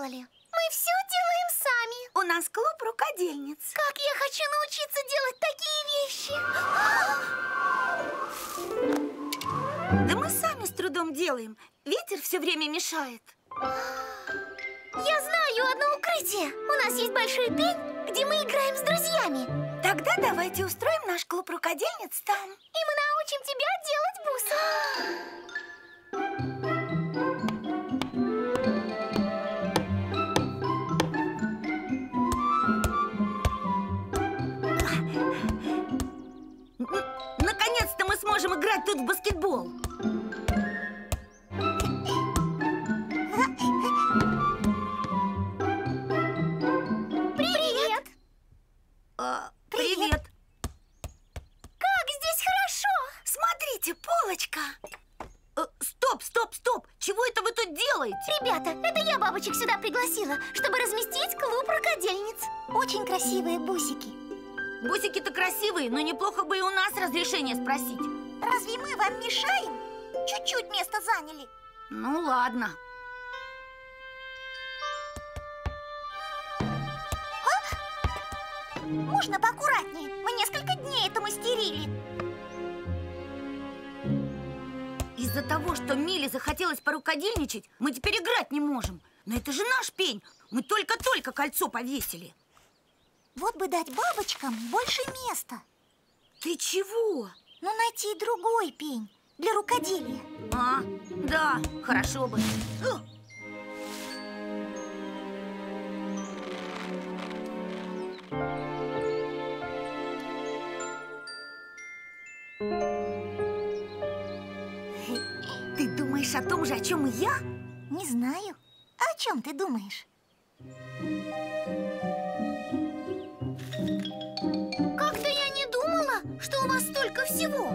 делали. Мы все делаем сами. У нас клуб рукодельниц. Как я хочу научиться делать такие вещи. Да мы сами с трудом делаем. Ветер все время мешает. Я знаю одно укрытие. У нас есть большой пень, где мы играем с друзьями. Тогда давайте устроим наш клуб рукодельниц там. И мы научим тебя делать бусы. Наконец-то мы сможем играть тут в баскетбол. Привет! Привет! Как здесь хорошо! Смотрите, полочка! Стоп! Чего это вы тут делаете? Ребята, это я бабочек сюда пригласила, чтобы разместить клуб рукодельниц. Очень красивые бусики. Бусики-то красивые, но неплохо бы и у нас разрешение спросить. Разве мы вам мешаем? Чуть-чуть место заняли. Ну ладно. Можно поаккуратнее? Мы несколько дней это мастерили. Из-за того, что Миле захотелось порукодельничать, мы теперь играть не можем. Но это же наш пень. Мы только-только кольцо повесили. Вот бы дать бабочкам больше места. Ты чего? Но найти другой пень для рукоделия. Да, хорошо бы. Ты думаешь о том же, о чем и я? Не знаю. О чем ты думаешь? Как-то я не думала, что у вас столько всего.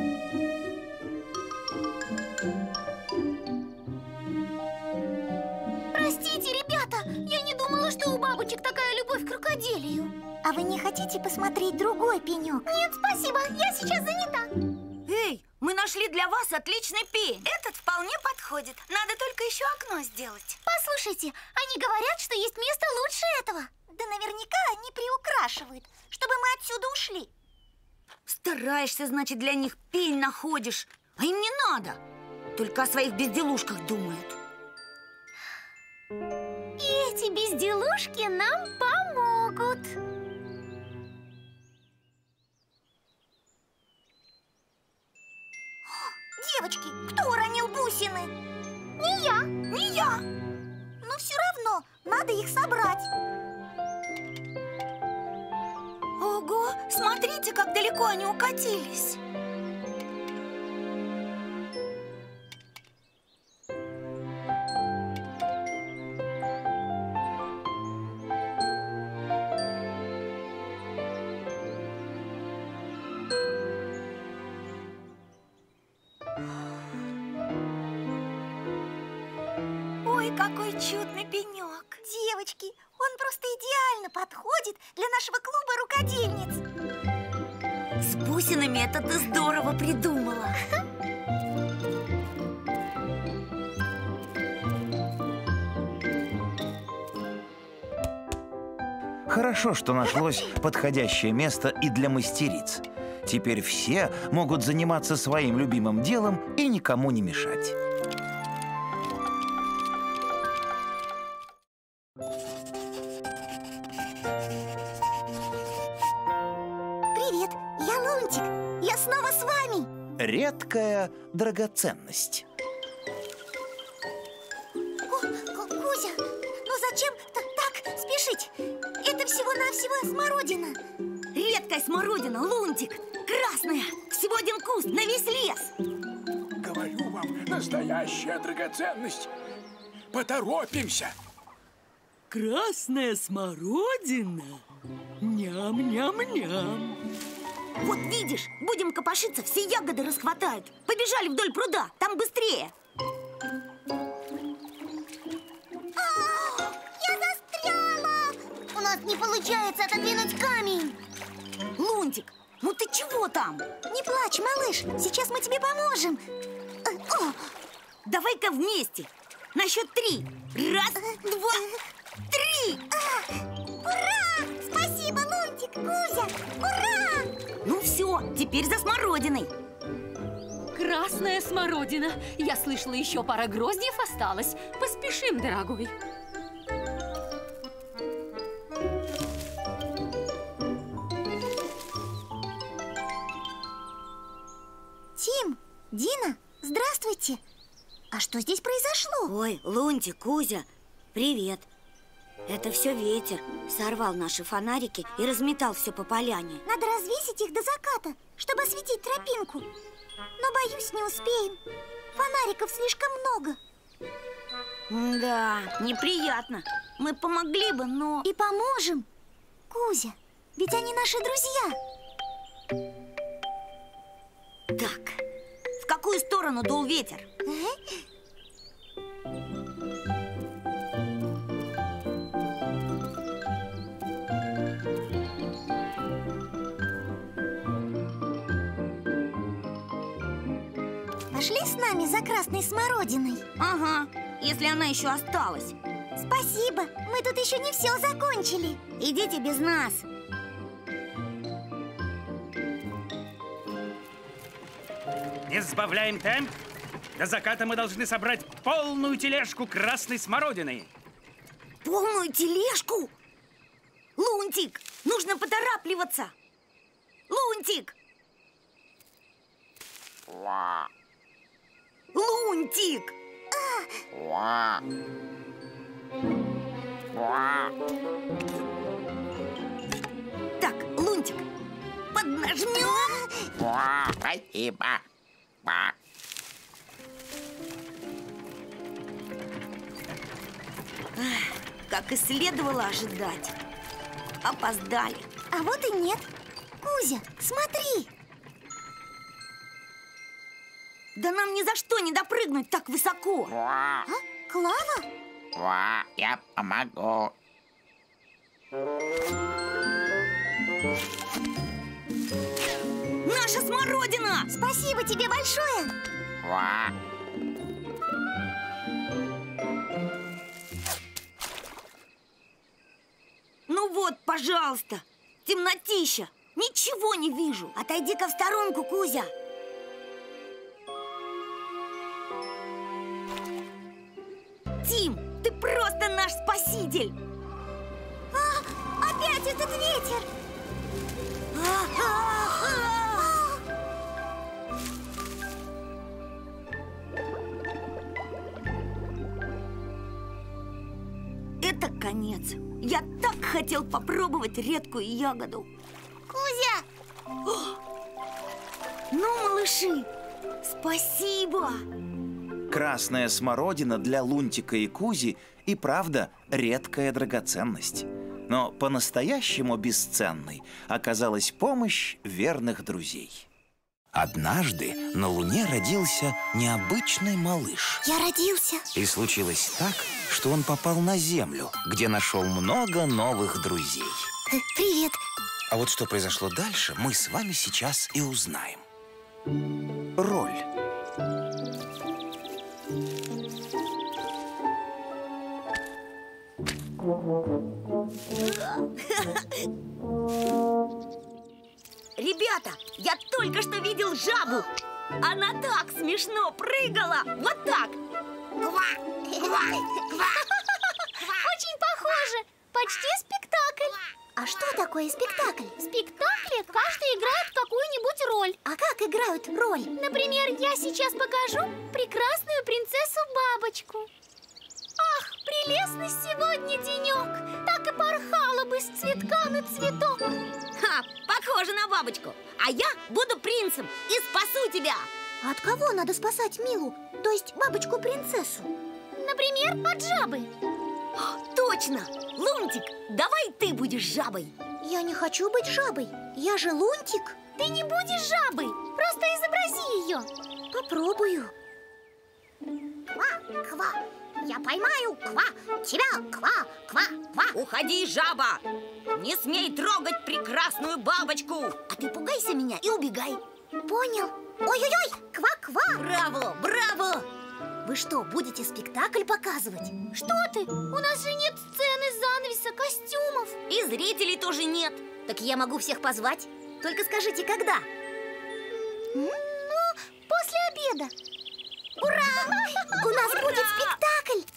Простите, ребята, я не думала, что у бабочек такая любовь к рукоделию. А вы не хотите посмотреть другой пенек? Нет, спасибо, я сейчас занята. Эй, мы нашли для вас отличный пень. Этот вполне подходит. Надо только еще окно сделать. Послушайте, они говорят, что есть место лучше этого. Да наверняка они приукрашивают, чтобы мы отсюда ушли. Стараешься, значит, для них пень находишь. А им не надо. Только о своих безделушках думают. И эти безделушки нам помогут. Девочки, кто уронил бусины? Не я. Не я. Но все равно надо их собрать. Ого, смотрите, как далеко они укатились. Ой, какой чудный пенек. Девочки, он просто идеально подходит для нашего клуба рукодельниц. С бусинами это ты здорово придумала. Хорошо, что нашлось подходящее место и для мастериц. Теперь все могут заниматься своим любимым делом и никому не мешать. Привет, я Лунтик. Я снова с вами. Редкая драгоценность. Кузя, ну зачем так спешить? Это всего-навсего смородина. Редкая смородина, Лунтик. Красная. Всего один куст на весь лес. Говорю вам, настоящая драгоценность. Поторопимся. Красная смородина? Ням-ням-ням. Вот видишь, будем копошиться, все ягоды расхватают. Побежали вдоль пруда, там быстрее. Я застряла! У нас не получается отодвинуть камень. Лунтик, ну ты чего там? Не плачь, малыш, сейчас мы тебе поможем. Давай-ка вместе. На счет 3. 1, 2, 3. Ура! Спасибо, Лунтик, Кузя! Ура! Ну все, теперь за смородиной. Красная смородина. Я слышала, еще пара гроздьев осталось. Поспешим, дорогой. Тим, Дина, здравствуйте. А что здесь произошло? Ой, Лунтик, Кузя, привет. Это все ветер. Сорвал наши фонарики и разметал все по поляне. Надо развесить их до заката, чтобы осветить тропинку. Но, боюсь, не успеем. Фонариков слишком много. Да, неприятно. Мы помогли бы, но... И поможем. Кузя, ведь они наши друзья. Так, в какую сторону дул ветер? Пошли с нами за красной смородиной. Ага, если она еще осталась. Спасибо, мы тут еще не все закончили. Идите без нас. Не сбавляем темп. До заката мы должны собрать полную тележку красной смородины. Полную тележку? Лунтик, нужно поторапливаться. Лунтик! Лунтик! Так, Лунтик, поднажмем. Спасибо. Как и следовало ожидать. Опоздали. А вот и нет. Кузя, смотри. Да нам ни за что не допрыгнуть так высоко. А? Клава? Я помогу. Наша смородина! Спасибо тебе большое. Ну вот, пожалуйста, темнотища. Ничего не вижу. Отойди-ка в сторонку, Кузя. Тим, ты просто наш спаситель. Опять этот ветер. Это конец. Я так хотел попробовать редкую ягоду. Кузя! Ну, малыши, спасибо. Красная смородина для Лунтика и Кузи и правда редкая драгоценность. Но по-настоящему бесценной оказалась помощь верных друзей. Однажды на Луне родился необычный малыш. Я родился. И случилось так, что он попал на Землю, где нашел много новых друзей. Привет. А вот что произошло дальше, мы с вами сейчас и узнаем. Роль. Ребята, я только что видел жабу. Она так смешно прыгала. Вот так. Очень похоже. Почти спектакль. А что такое спектакль? В спектакле каждый играет какую-нибудь роль. А как играют роль? Например, я сейчас покажу прекрасную принцессу-бабочку. Ах, прелестный сегодня денек. Так и порхала бы с цветка на цветок. Ха, похоже на бабочку. А я буду принцем и спасу тебя. А от кого надо спасать Милу? То есть бабочку-принцессу? Например, от жабы. Точно! Лунтик, давай ты будешь жабой. Я не хочу быть жабой. Я же Лунтик. Ты не будешь жабой. Просто изобрази ее. Попробую. Ква, ква. Я поймаю, ква, тебя, ква, ква, ква. Уходи, жаба! Не смей трогать прекрасную бабочку. А ты пугайся меня и убегай. Понял. Ой-ой-ой, ква-ква. Браво, браво! Вы что, будете спектакль показывать? Что ты? У нас же нет сцены, занавеса, костюмов. И зрителей тоже нет. Так я могу всех позвать. Только скажите, когда? Ну, после обеда. Ура! У нас будет спектакль!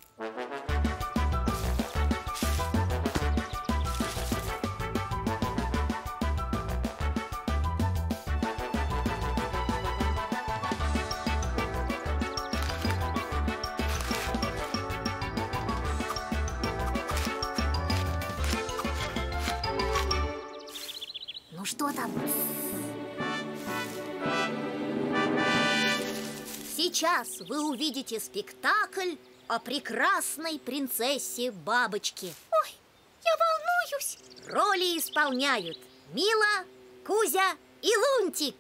Ну что там? Сейчас вы увидите спектакль о прекрасной принцессе Бабочке. Ой, я волнуюсь. Роли исполняют Мила, Кузя и Лунтик.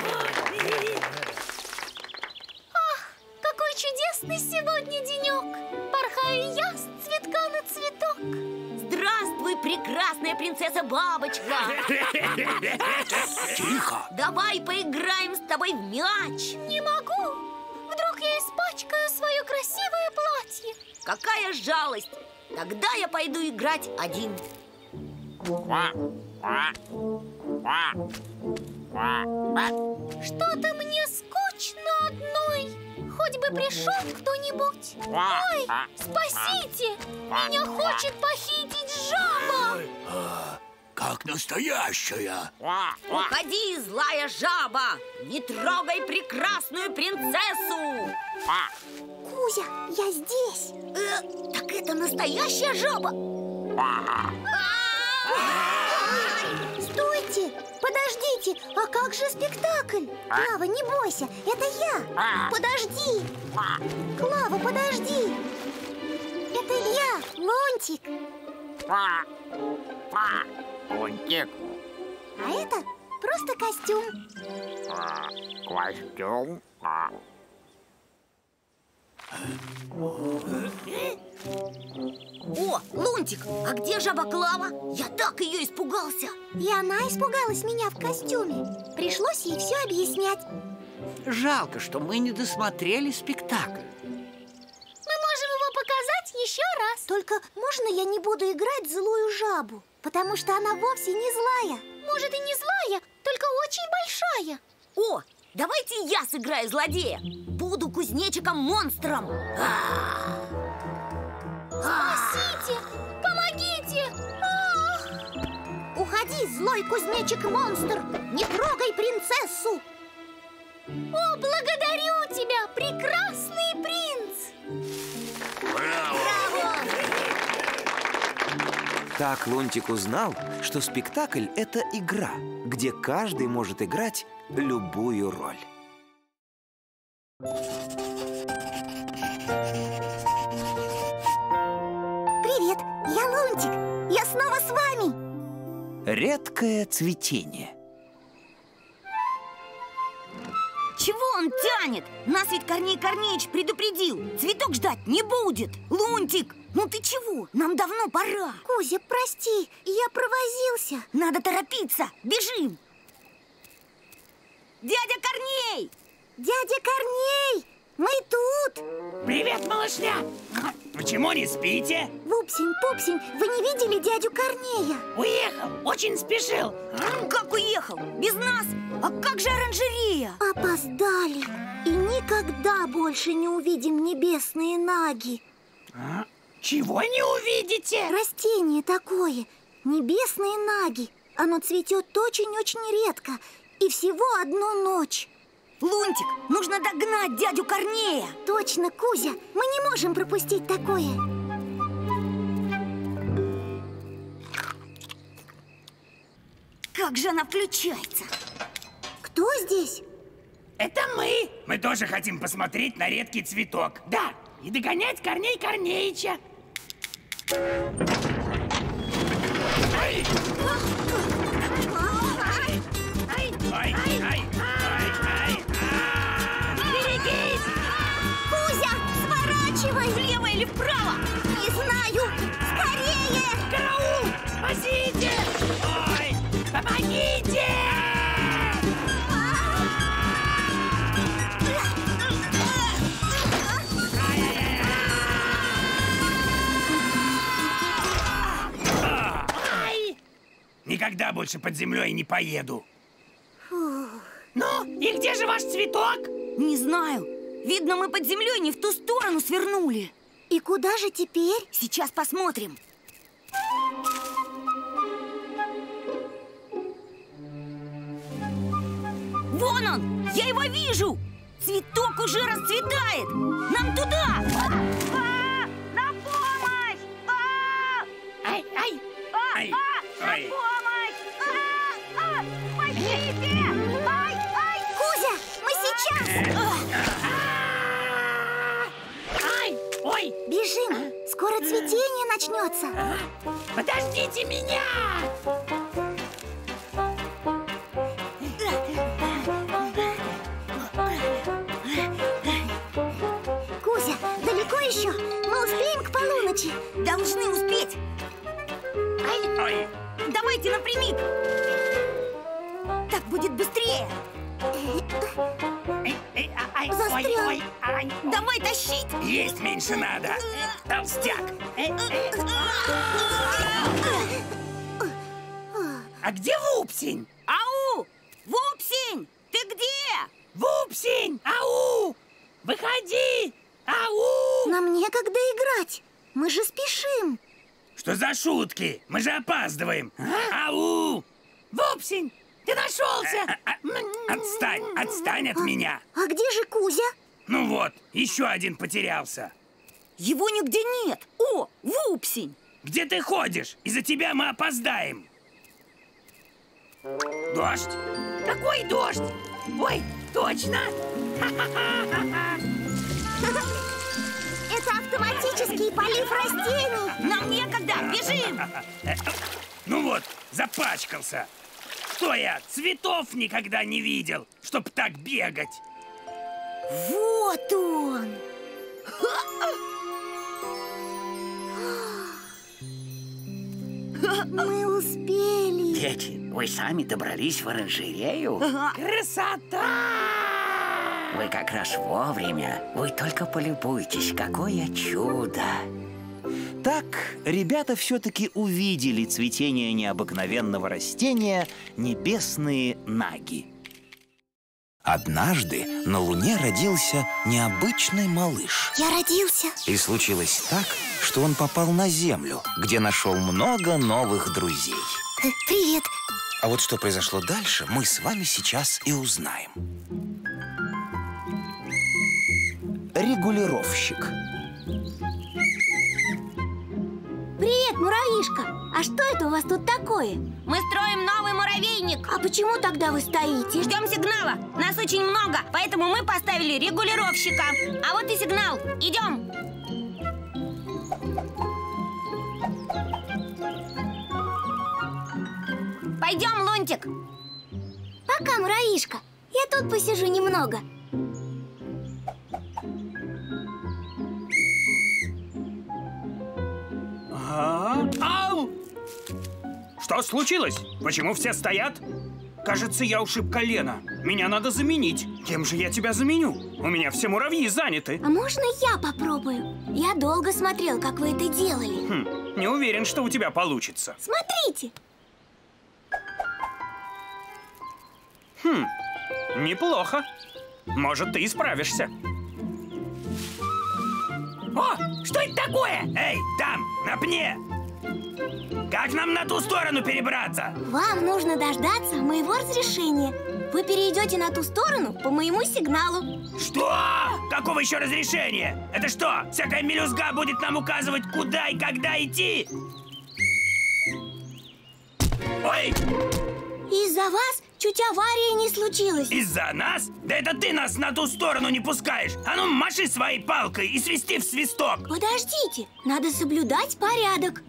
Ах, какой чудесный сегодня денек! Порхаю я с цветка на цветок. Здравствуй, прекрасная принцесса Бабочка! Тихо! Давай поиграем с тобой в мяч. Не могу. Вдруг я испачкаю свое красивое платье. Какая жалость! Тогда я пойду играть один. Что-то мне скучно одной. Хоть бы пришел кто-нибудь. Ой, спасите! Меня хочет похитить жаба. Как настоящая. Уходи, злая жаба! Не трогай прекрасную принцессу! Кузя, я здесь. Так это настоящая жаба? Стойте! Подождите! А как же спектакль? Клава, не бойся, это я! Подожди! Клава, подожди! Это я, Лунтик! Лунтик. А это просто костюм. Костюм? О, Лунтик, а где жаба Клава? Я так ее испугался. И она испугалась меня в костюме. Пришлось ей все объяснять. Жалко, что мы не досмотрели спектакль. Мы можем его показать еще раз. Только можно я не буду играть злую жабу? Потому что она вовсе не злая. Может, и не злая, только очень большая. О, давайте я сыграю злодея. Буду кузнечиком-монстром. Спасите! Помогите! Уходи, злой кузнечик-монстр! Не трогай принцессу! О, благодарю тебя, прекрасный принц! Браво! Так Лунтик узнал, что спектакль – это игра, где каждый может играть любую роль. Привет, я Лунтик. Я снова с вами. Редкое цветение. Чего он тянет? Нас ведь Корней Корнеич предупредил. Цветок ждать не будет. Лунтик, ну ты чего? Нам давно пора. Кузя, прости, я провозился. Надо торопиться. Бежим. Дядя Корней! Дядя Корней, мы тут. Привет, малышня! Почему не спите? Вупсень-пупсень, вы не видели дядю Корнея? Уехал, очень спешил. Как уехал? Без нас? А как же оранжерея? Опоздали. И никогда больше не увидим небесные наги. Чего не увидите? Растение такое, небесные наги. Оно цветет очень-очень редко. И всего одну ночь. Лунтик, нужно догнать дядю Корнея. Точно, Кузя, мы не можем пропустить такое. Как же она включается? Кто здесь? Это мы. Мы тоже хотим посмотреть на редкий цветок. Да, и догонять Корней Корнеича. Ай! Ай, ай, ай, ай. Берегись! Кузя, сворачивай! Влево или вправо? Не знаю! Скорее! Караул! Спасите! Ой, помогите! никогда больше под землей не поеду. Ну, и где же ваш цветок? Не знаю. Видно, мы под землей не в ту сторону свернули. И куда же теперь? Сейчас посмотрим. Вон он! Я его вижу! Цветок уже расцветает! Нам туда! На помощь! Ай, ай! Ай, На ай. помощь! Спасите! Ай! Кузя, мы сейчас! Ай! Ой! Бежим! Скоро цветение начнется. Подождите меня! Кузя, далеко еще? Мы успеем к полуночи? Должны успеть! Ой. Давайте напрямик! Так будет быстрее! Застрял. Ой, ай! Давай тащить! Есть меньше надо. Толстяк. А где Вупсень? Ау! Вупсень! Ты где? Вупсень! Ау! Выходи! Ау! Нам некогда играть. Мы же спешим. Что за шутки? Мы же опаздываем. Ау! Вупсень! Ты нашелся! Отстань от меня. А где же Кузя? Ну вот, еще один потерялся. Его нигде нет! О, Вупсень! Где ты ходишь? Из-за тебя мы опоздаем. Дождь? Какой дождь? Ой, точно! Это автоматический полив растений. Нам некогда! Бежим! Ну вот, запачкался. Что я, цветов никогда не видел, чтоб так бегать. Вот он. Мы успели. Дети, вы сами добрались в оранжерею? Красота! Вы как раз вовремя. Вы только полюбуйтесь, какое чудо! Так ребята все-таки увидели цветение необыкновенного растения небесные наги. Однажды на Луне родился необычный малыш. Я родился. И случилось так, что он попал на Землю, где нашел много новых друзей. Привет. А вот что произошло дальше, мы с вами сейчас и узнаем. Регулировщик. Привет, муравьишка. А что это у вас тут такое? Мы строим новый муравейник! А почему тогда вы стоите? Ждем сигнала! Нас очень много, поэтому мы поставили регулировщика. А вот и сигнал. Идем! Пойдем, Лунтик! Пока, муравьишка. Я тут посижу немного. Ау! Что случилось? Почему все стоят? Кажется, я ушиб колено. Меня надо заменить. Кем же я тебя заменю? У меня все муравьи заняты. А можно я попробую? Я долго смотрел, как вы это делали. Не уверен, что у тебя получится. Смотрите. Неплохо. Может, ты и справишься. О, что это такое? Эй, там, на пне! Как нам на ту сторону перебраться? Вам нужно дождаться моего разрешения. Вы перейдете на ту сторону по моему сигналу. Что? Какого еще разрешения? Это что, всякая мелюзга будет нам указывать, куда и когда идти? Ой, Из-за вас чуть авария не случилась. из-за нас? Да это ты нас на ту сторону не пускаешь. А ну, маши своей палкой и свисти в свисток. Подождите, надо соблюдать порядок.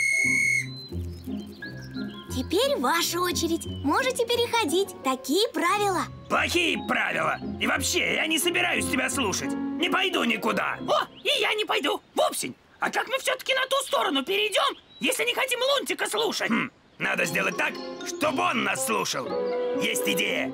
Теперь ваша очередь. Можете переходить. Такие правила. Плохие правила. И вообще, я не собираюсь тебя слушать. Не пойду никуда. О, и я не пойду. Вупсень, а как мы все-таки на ту сторону перейдем, если не хотим Лунтика слушать? Надо сделать так, чтобы он нас слушал. Есть идея.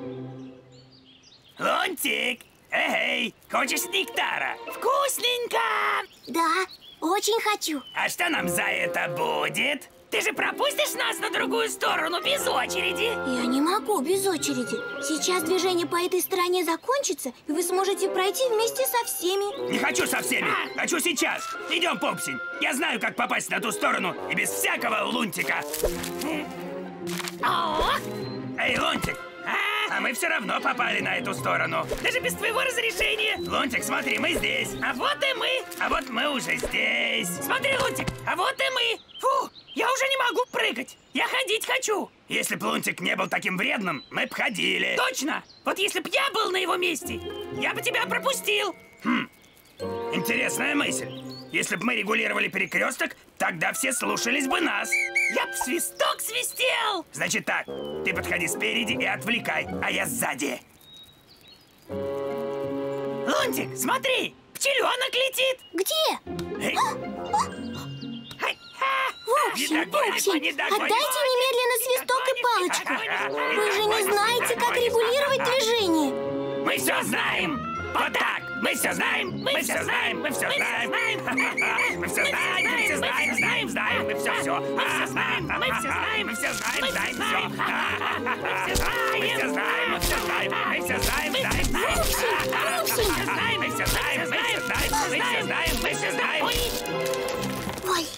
Лунтик, эй, хочешь нектара? Вкусненько! Да, очень хочу. А что нам за это будет? Ты же пропустишь нас на другую сторону без очереди? Я не могу без очереди. Сейчас движение по этой стороне закончится, и вы сможете пройти вместе со всеми. Не хочу со всеми, хочу сейчас. Идем, Пупсень. Я знаю, как попасть на ту сторону и без всякого лунтика. Эй, Лунтик, а мы все равно попали на эту сторону. Даже без твоего разрешения. Лунтик, смотри, мы здесь. А вот и мы. А вот мы уже здесь. Смотри, Лунтик, а вот и мы. Фу, я уже не могу прыгать. Я ходить хочу. Если б Лунтик не был таким вредным, мы б ходили. Точно. Вот если б я был на его месте, я бы тебя пропустил. Интересная мысль. Если бы мы регулировали перекресток, тогда все слушались бы нас. Я б свисток свистел. Значит так, ты подходи спереди и отвлекай, а я сзади. Лунтик, смотри, пчеленок летит. Где? Эй. Пупсень, отдайте немедленно свисток и палочку. Вы же не знаете, как регулировать движение. Мы все знаем. Вот так. Мы все знаем. Мы все знаем. Мы все знаем. Мы все знаем. Мы все знаем. Знаем. Мы все. Мы все знаем. Мы все знаем. Мы все знаем. Знаем все. Мы все знаем. Мы все знаем. Мы все знаем. Мы все знаем. Знаем. Пупсень. Мы все знаем. Мы все знаем. Мы все знаем. Мы все знаем. Ой.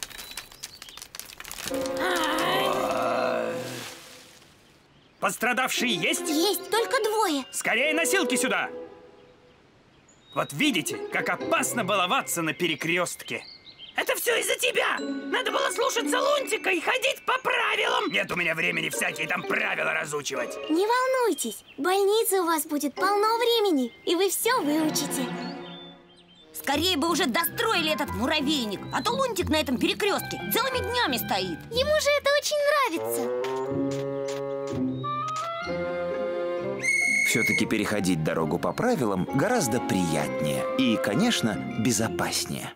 Пострадавшие есть? Есть, только двое. Скорее носилки сюда! Вот видите, как опасно баловаться на перекрестке. Это все из-за тебя. Надо было слушаться Лунтика и ходить по правилам. Нет у меня времени всякие там правила разучивать. Не волнуйтесь, в больнице у вас будет полно времени, и вы все выучите. Скорее бы уже достроили этот муравейник, а то Лунтик на этом перекрестке целыми днями стоит. Ему же это очень нравится. Все-таки переходить дорогу по правилам гораздо приятнее и, конечно, безопаснее.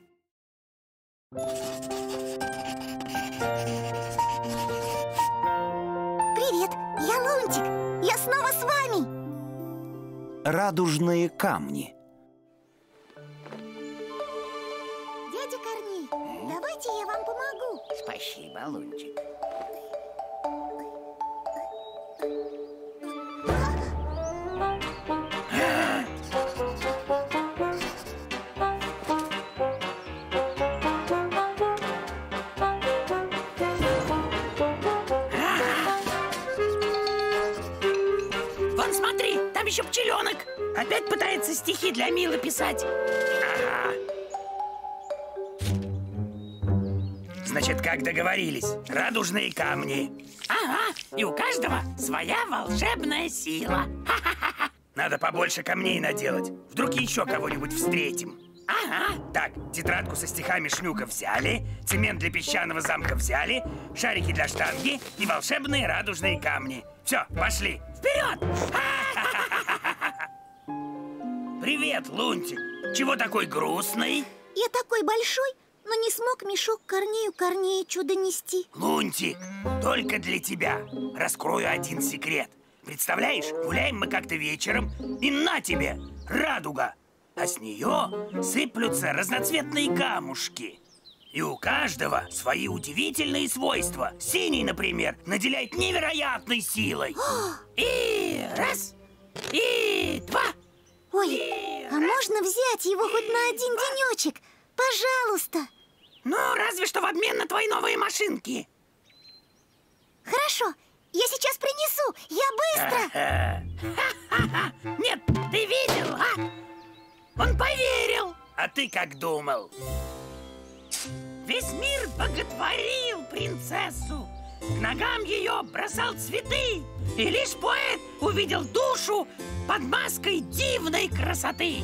Привет, я Лунтик. Я снова с вами. Радужные камни. Дядя Корней, давайте я вам помогу. Спасибо, Лунтик. Вон, смотри, там еще пчеленок. Опять пытается стихи для Милы писать. Ага. Значит, как договорились, радужные камни. Ага, и у каждого своя волшебная сила. Надо побольше камней наделать. Вдруг еще кого-нибудь встретим. Ага. Так, тетрадку со стихами Шнюка взяли, цемент для песчаного замка взяли, шарики для штанги и волшебные радужные камни. Все, пошли. Вперед! Привет, Лунтик. Чего такой грустный? Я такой большой, но не смог мешок Корнею донести. Лунтик, только для тебя раскрою один секрет. Представляешь, гуляем мы как-то вечером, и на тебе радуга, а с нее сыплются разноцветные камушки. И у каждого свои удивительные свойства. Синий, например, наделяет невероятной силой. И раз, и два. Ой, а можно взять его хоть на один денечек? Пожалуйста. Ну, разве что в обмен на твои новые машинки. Хорошо, я сейчас принесу. Я быстро. Нет, ты видел, а? Он поверил. А ты как думал? Весь мир боготворил принцессу. К ногам ее бросал цветы. И лишь поэт увидел душу под маской дивной красоты.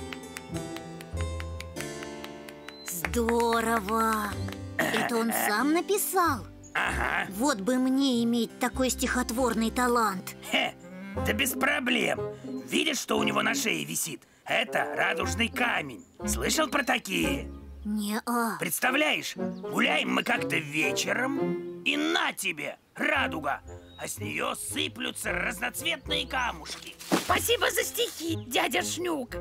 Здорово. Это он сам написал? Ага. Вот бы мне иметь такой стихотворный талант. Да без проблем. Видишь, что у него на шее висит? Это радужный камень. Слышал про такие? Не-а. Представляешь, гуляем мы как-то вечером, и на тебе радуга, а с нее сыплются разноцветные камушки. Спасибо за стихи, дядя Шнюк.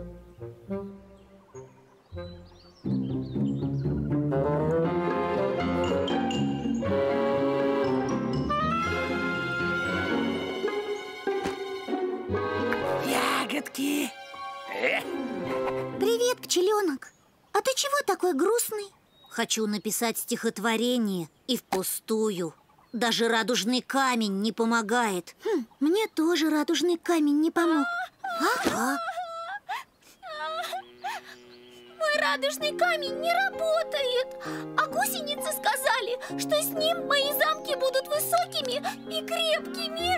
А ты чего такой грустный? Хочу написать стихотворение и впустую. Даже радужный камень не помогает. Мне тоже радужный камень не помог. Мой радужный камень не работает. А гусеницы сказали, что с ним мои замки будут высокими и крепкими.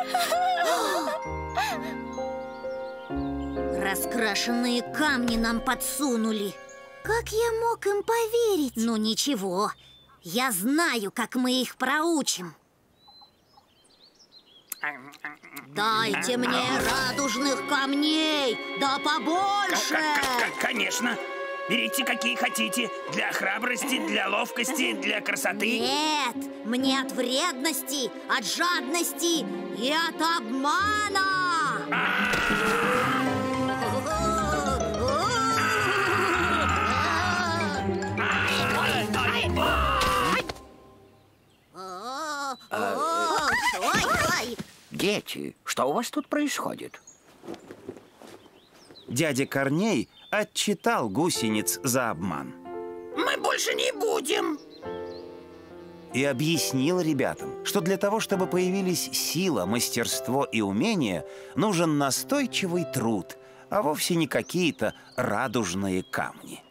Раскрашенные камни нам подсунули. Как я мог им поверить? Ну ничего, я знаю, как мы их проучим. Дайте мне радужных камней, да побольше. Конечно. Берите какие хотите. Для храбрости, для ловкости, для красоты. Нет, мне от вредности, от жадности и от обмана. Дети, что у вас тут происходит? Дядя Корней отчитал гусениц за обман. Мы больше не будем. И объяснил ребятам, что для того, чтобы появились сила, мастерство и умение, нужен настойчивый труд, а вовсе не какие-то радужные камни.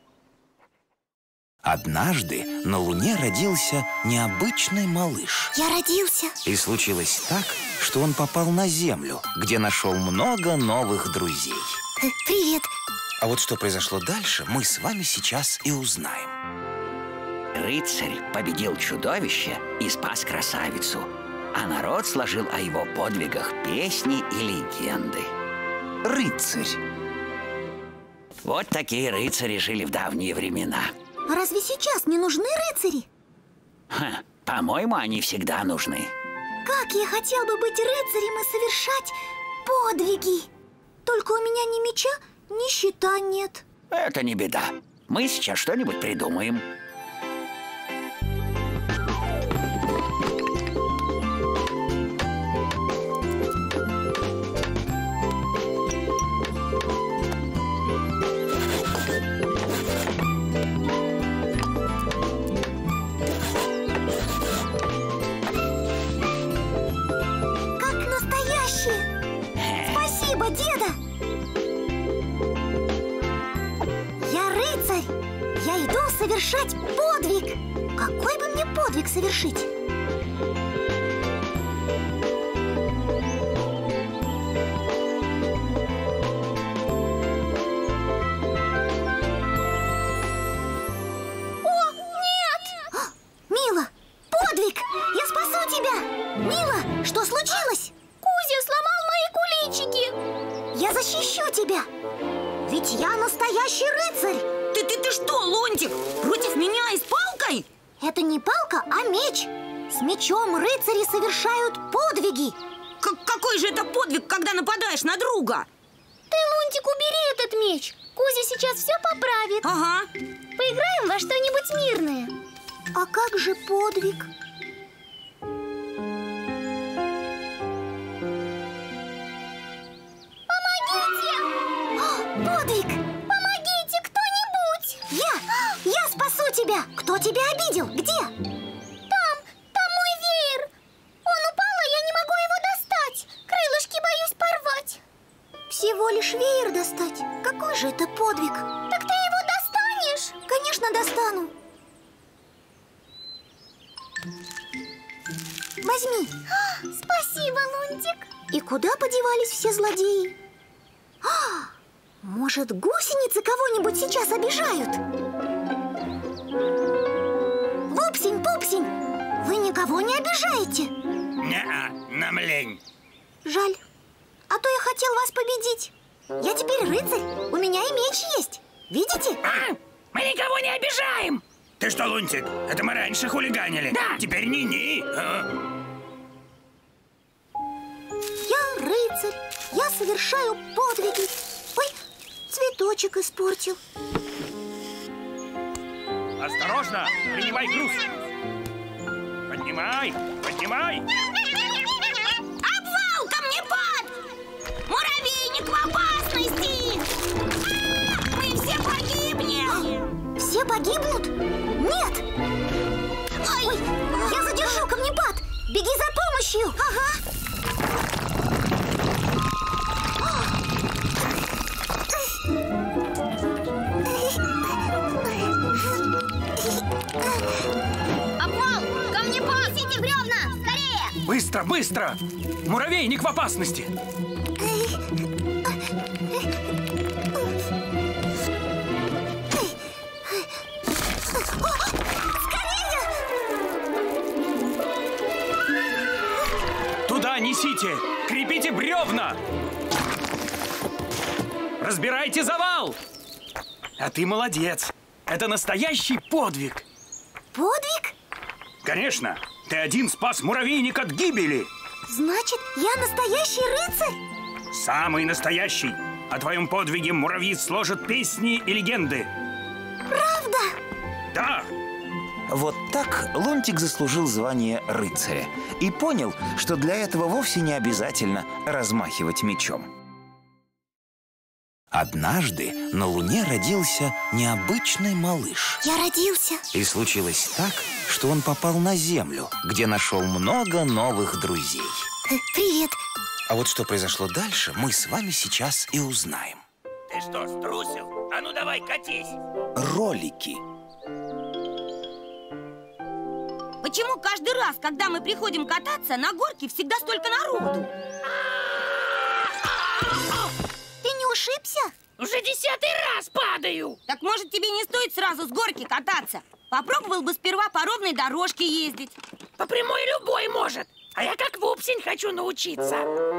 Однажды на Луне родился необычный малыш. Я родился. И случилось так, что он попал на Землю, где нашел много новых друзей. Привет. А вот что произошло дальше, мы с вами сейчас и узнаем. Рыцарь победил чудовище и спас красавицу, а народ сложил о его подвигах песни и легенды. Рыцарь. Вот такие рыцари жили в давние времена. А разве сейчас не нужны рыцари? По-моему, они всегда нужны. Как я хотел бы быть рыцарем и совершать подвиги. Только у меня ни меча, ни щита нет. Это не беда. Мы сейчас что-нибудь придумаем. Спасибо, деда! Я рыцарь! Я иду совершать подвиг! Какой бы мне подвиг совершить? О, нет! Мила, подвиг! Я спасу тебя! Мила, что случилось? Кузя сломал мои куличики. Я защищу тебя. Ведь я настоящий рыцарь. Ты что, Лунтик? Против меня и с палкой? Это не палка, а меч. С мечом рыцари совершают подвиги. Какой же это подвиг, когда нападаешь на друга? Ты, Лунтик, убери этот меч. Кузя сейчас все поправит. Ага. Поиграем во что-нибудь мирное. А как же подвиг? Подвиг! Помогите кто-нибудь! Я спасу тебя! Кто тебя обидел? Где? Там мой веер! Он упал, а я не могу его достать! Крылышки боюсь порвать! Всего лишь веер достать? Какой же это подвиг? Так ты его достанешь? Конечно, достану! Возьми! Спасибо, Лунтик! И куда подевались все злодеи? Может, гусеницы кого-нибудь сейчас обижают? Лупсень-пупсень, вы никого не обижаете? Не-а, нам лень. Жаль, а то я хотел вас победить. Я теперь рыцарь, у меня и меч есть. Видите? Мы никого не обижаем. Ты что, Лунтик, это мы раньше хулиганили. Да. Теперь ни-ни. Я рыцарь, я совершаю подвиги. Ой, цветочек испортил. Осторожно, принимай груз. Поднимай. Обвал, камнепад! Муравейник в опасности! Мы все погибнем! все погибнут? Нет! Ой, я задержу камнепад! Беги за помощью! Ага! Обвал! Камнепад! Несите бревна! Скорее! Быстро, быстро! Муравейник в опасности! Туда несите! Крепите бревна! Разбирайте завал! А ты молодец! Это настоящий подвиг! Подвиг? Конечно! Ты один спас муравейник от гибели! Значит, я настоящий рыцарь? Самый настоящий! О твоем подвиге муравьи сложат песни и легенды! Правда? Да! Вот так Лунтик заслужил звание рыцаря и понял, что для этого вовсе не обязательно размахивать мечом. Однажды на Луне родился необычный малыш. Я родился. И случилось так, что он попал на Землю, где нашел много новых друзей. Привет. А вот что произошло дальше, мы с вами сейчас и узнаем. Ты что, струсил? А ну давай катись. Ролики. Почему каждый раз, когда мы приходим кататься, на горке всегда столько народу? Ты не ушибся? Уже 10-й раз падаю. Так может тебе не стоит сразу с горки кататься? Попробовал бы сперва по ровной дорожке ездить. По прямой любой может. А я как Вупсень хочу научиться.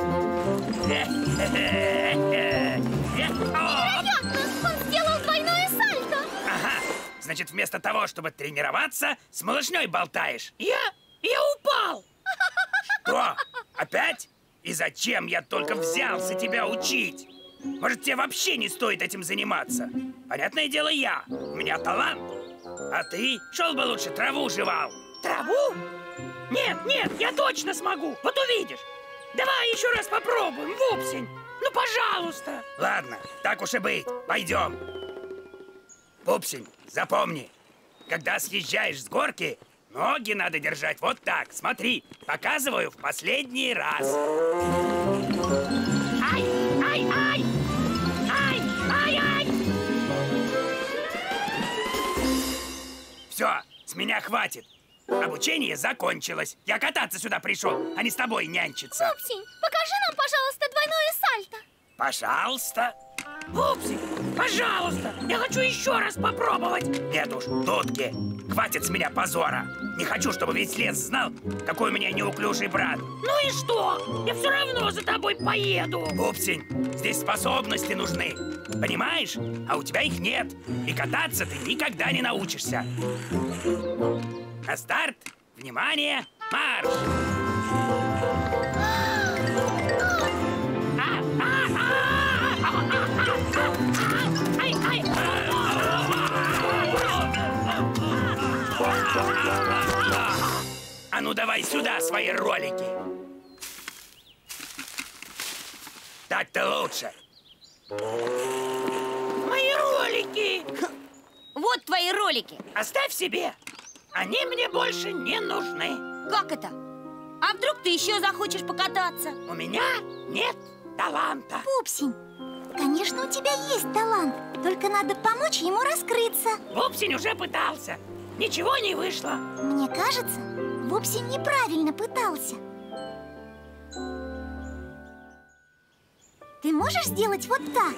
Невероятно! Он сделал двойное сальто. Ага. Значит, вместо того, чтобы тренироваться, с малышней болтаешь. Я упал. Что? Опять? И зачем я только взялся тебя учить? Может, тебе вообще не стоит этим заниматься? Понятное дело, у меня талант. А ты шел бы лучше траву жевал. Траву? Нет, я точно смогу. Вот увидишь. Давай еще раз попробуем, Вупсень. Ну, пожалуйста. Ладно, так уж и быть. Пойдем. Вупсень, запомни, когда съезжаешь с горки, ноги надо держать вот так. Смотри, показываю в последний раз. Ай! Все, с меня хватит. Обучение закончилось. Я кататься сюда пришел, а не с тобой нянчиться. Вупсень, покажи нам, пожалуйста, двойное сальто. Пожалуйста. Вупсень, пожалуйста, я хочу еще раз попробовать. Нет уж, дудки, хватит с меня позора. Не хочу, чтобы весь лес знал, какой у меня неуклюжий брат. Ну и что? Я все равно за тобой поеду. Вупсень, здесь способности нужны. Понимаешь? А у тебя их нет. И кататься ты никогда не научишься. На старт, внимание, марш! А ну давай сюда свои ролики. Так-то лучше. Мои ролики. Вот твои ролики. Оставь себе. Они мне больше не нужны. Как это? А вдруг ты еще захочешь покататься? У меня нет таланта. Пупсень, конечно, у тебя есть талант. Только надо помочь ему раскрыться. Вупсень уже пытался. Ничего не вышло. Мне кажется, Вупсень неправильно пытался. Ты можешь сделать вот так?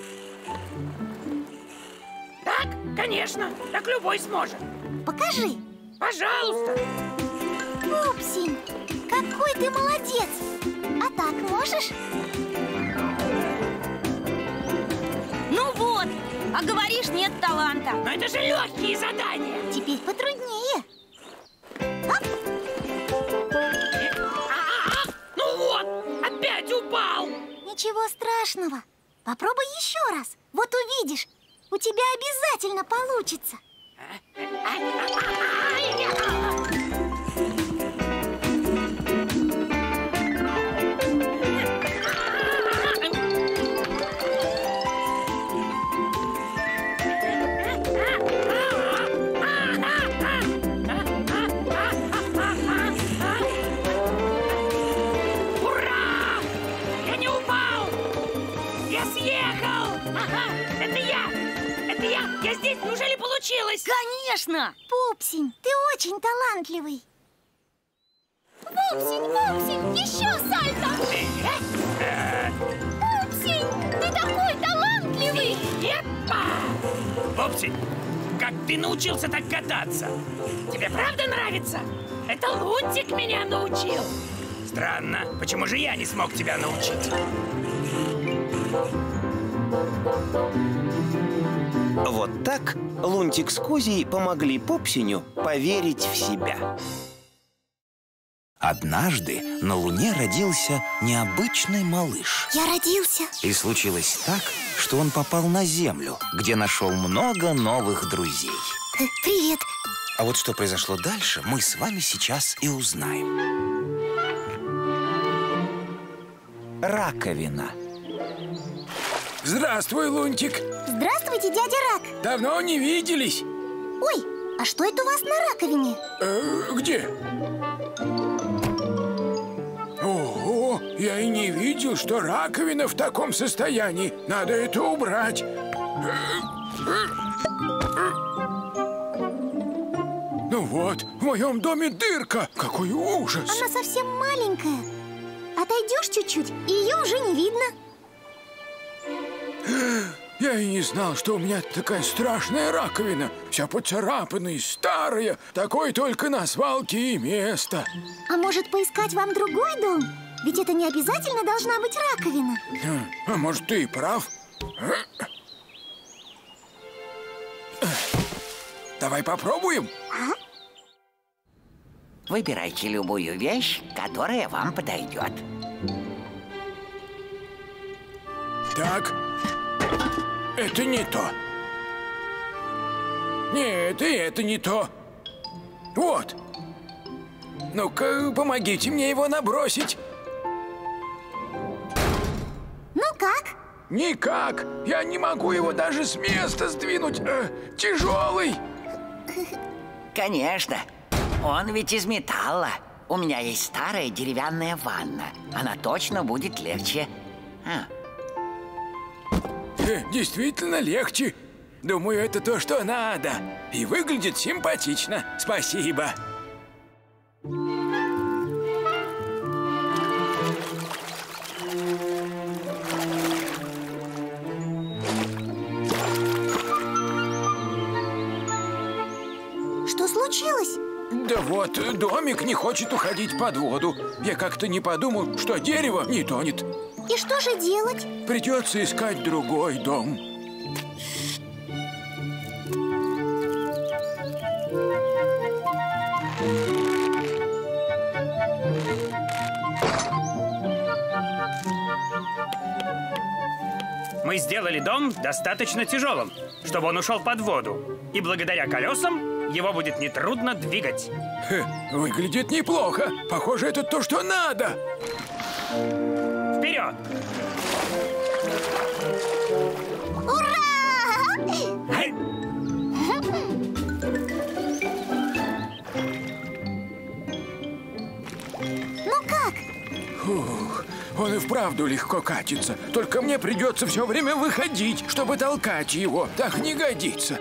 Так, конечно. Так любой сможет. Покажи. Пожалуйста. Пупсень, какой ты молодец. А так можешь? Ну вот, а говоришь, нет таланта. Но это же легкие задания. Теперь потруднее. Оп. Ну вот, опять упал. Ничего страшного. Попробуй еще раз. Вот увидишь, у тебя обязательно получится. Неужели получилось? Конечно! Пупсень, ты очень талантливый. Пупсень, еще сальто! Пупсень, ты такой талантливый! Пупсень, как ты научился так кататься? Тебе правда нравится? Это Лунтик меня научил. Странно, почему же я не смог тебя научить? Вот так Лунтик с Кузей помогли Пупсеню поверить в себя. Однажды на Луне родился необычный малыш. Я родился. И случилось так, что он попал на Землю, где нашел много новых друзей. Привет. А вот что произошло дальше, мы с вами сейчас и узнаем. Раковина. Здравствуй, Лунтик. Здравствуйте, дядя Рак. Давно не виделись. Ой, а что это у вас на раковине? Где? Ого, я и не видел, что раковина в таком состоянии. Надо это убрать. Ну вот, в моем доме дырка. Какой ужас. Она совсем маленькая. Отойдешь чуть-чуть, и ее уже не видно. Я и не знал, что у меня такая страшная раковина. Вся поцарапанная и старая. Такой только на свалке и место. А может, поискать вам другой дом? Ведь это не обязательно должна быть раковина. А может, ты и прав? Давай попробуем. Выбирайте любую вещь, которая вам подойдет. Так, это не то. Нет, и это не то. Вот. Ну-ка, помогите мне его набросить. Ну как? Никак. Я не могу его даже с места сдвинуть. Тяжелый. Конечно. Он ведь из металла. У меня есть старая деревянная ванна. Она точно будет легче. Действительно легче. Думаю, это то, что надо. И выглядит симпатично. Спасибо. Что случилось? Да вот, домик не хочет уходить под воду. Я как-то не подумал, что дерево не тонет. И что же делать? Придется искать другой дом. Мы сделали дом достаточно тяжелым, чтобы он ушел под воду. И благодаря колесам его будет нетрудно двигать. Выглядит неплохо. Похоже, это то, что надо. Вперед! Ура! Ну как? Фух, он и вправду легко катится. Только мне придется все время выходить, чтобы толкать его. Так не годится.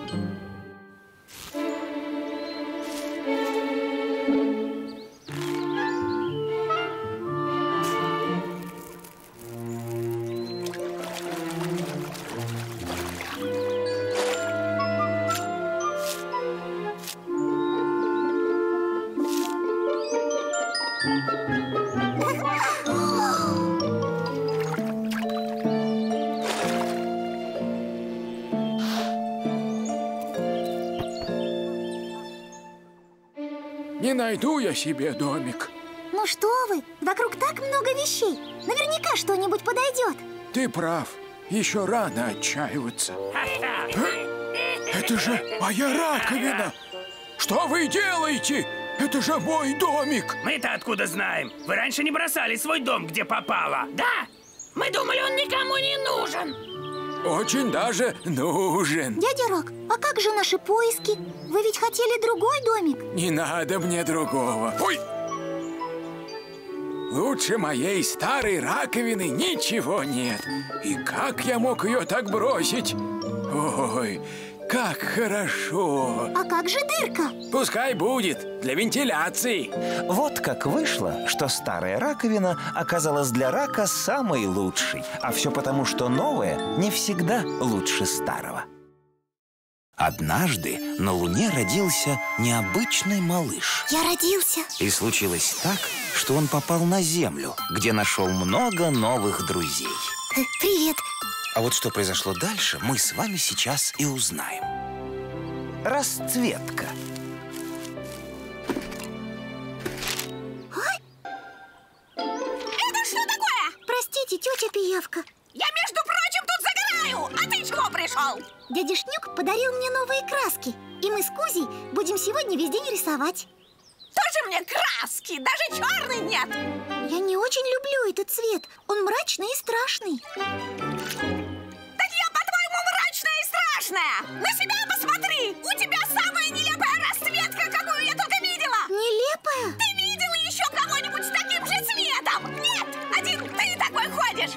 Не найду я себе домик. Ну что вы, вокруг так много вещей. Наверняка что-нибудь подойдет. Ты прав. Еще рано отчаиваться. Это же моя раковина! Что вы делаете? Это же мой домик! Мы-то откуда знаем? Вы раньше не бросали свой дом, где попало. Да? Мы думали, он никому не нужен. Очень даже нужен. Дядя Рак, а как же наши поиски? Вы ведь хотели другой домик? Не надо мне другого. Ой! Лучше моей старой раковины ничего нет. И как я мог ее так бросить? Ой, как хорошо. А как же дырка? Пускай будет, для вентиляции. Вот как вышло, что старая раковина оказалась для рака самой лучшей. А все потому, что новое не всегда лучше старого. Однажды на Луне родился необычный малыш. Я родился. И случилось так, что он попал на Землю, где нашел много новых друзей. Привет. А вот что произошло дальше, мы с вами сейчас и узнаем. Расцветка. Это что такое? Простите, тетя Пиявка. Я, между прочим, тут загораю! А ты чего пришел? Дядя Шнюк подарил мне новые краски. И мы с Кузей будем сегодня весь день рисовать. Тоже мне краски, даже черный нет. Я не очень люблю этот цвет. Он мрачный и страшный. Так я, по-твоему, мрачная и страшная? На себя посмотри! У тебя самая нелепая расцветка, какую я только видела! Нелепая? Ты видела еще кого-нибудь с таким же цветом? Нет, один ты такой ходишь!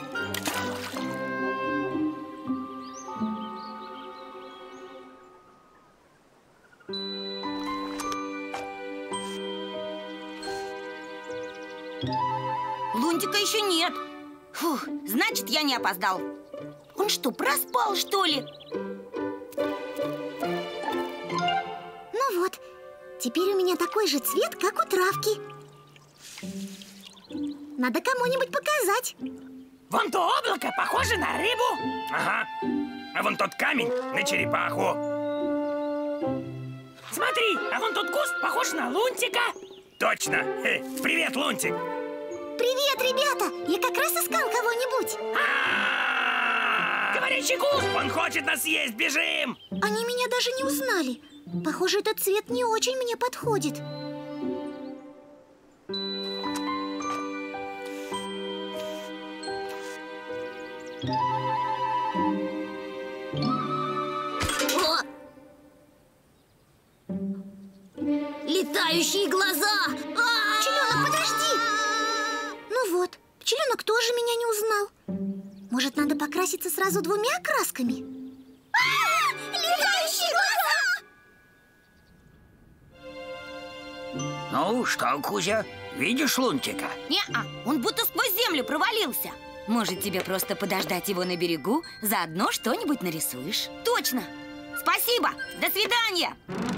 Лунтика еще нет. Фух, значит, я не опоздал. Он что, проспал, что ли? Ну вот, теперь у меня такой же цвет, как у травки. Надо кому-нибудь показать. Вон то облако похоже на рыбу. Ага. А вон тот камень на черепаху. Смотри, а вон тот куст похож на Лунтика. Точно. Привет, Лунтик. Привет, ребята! Я как раз искал кого-нибудь. Говорящий куст! Он хочет нас съесть! Бежим! Они меня даже не узнали. Похоже, этот цвет не очень мне подходит. О! Летающие глаза! Пчеленок, подожди! Ну вот, пчеленок тоже меня не узнал. Может, надо покраситься сразу двумя красками? Летающие глаза! Ну что, Кузя, видишь Лунтика? Не-а, он будто сквозь землю провалился. Может, тебе просто подождать его на берегу, заодно что-нибудь нарисуешь? Точно! Спасибо! До свидания!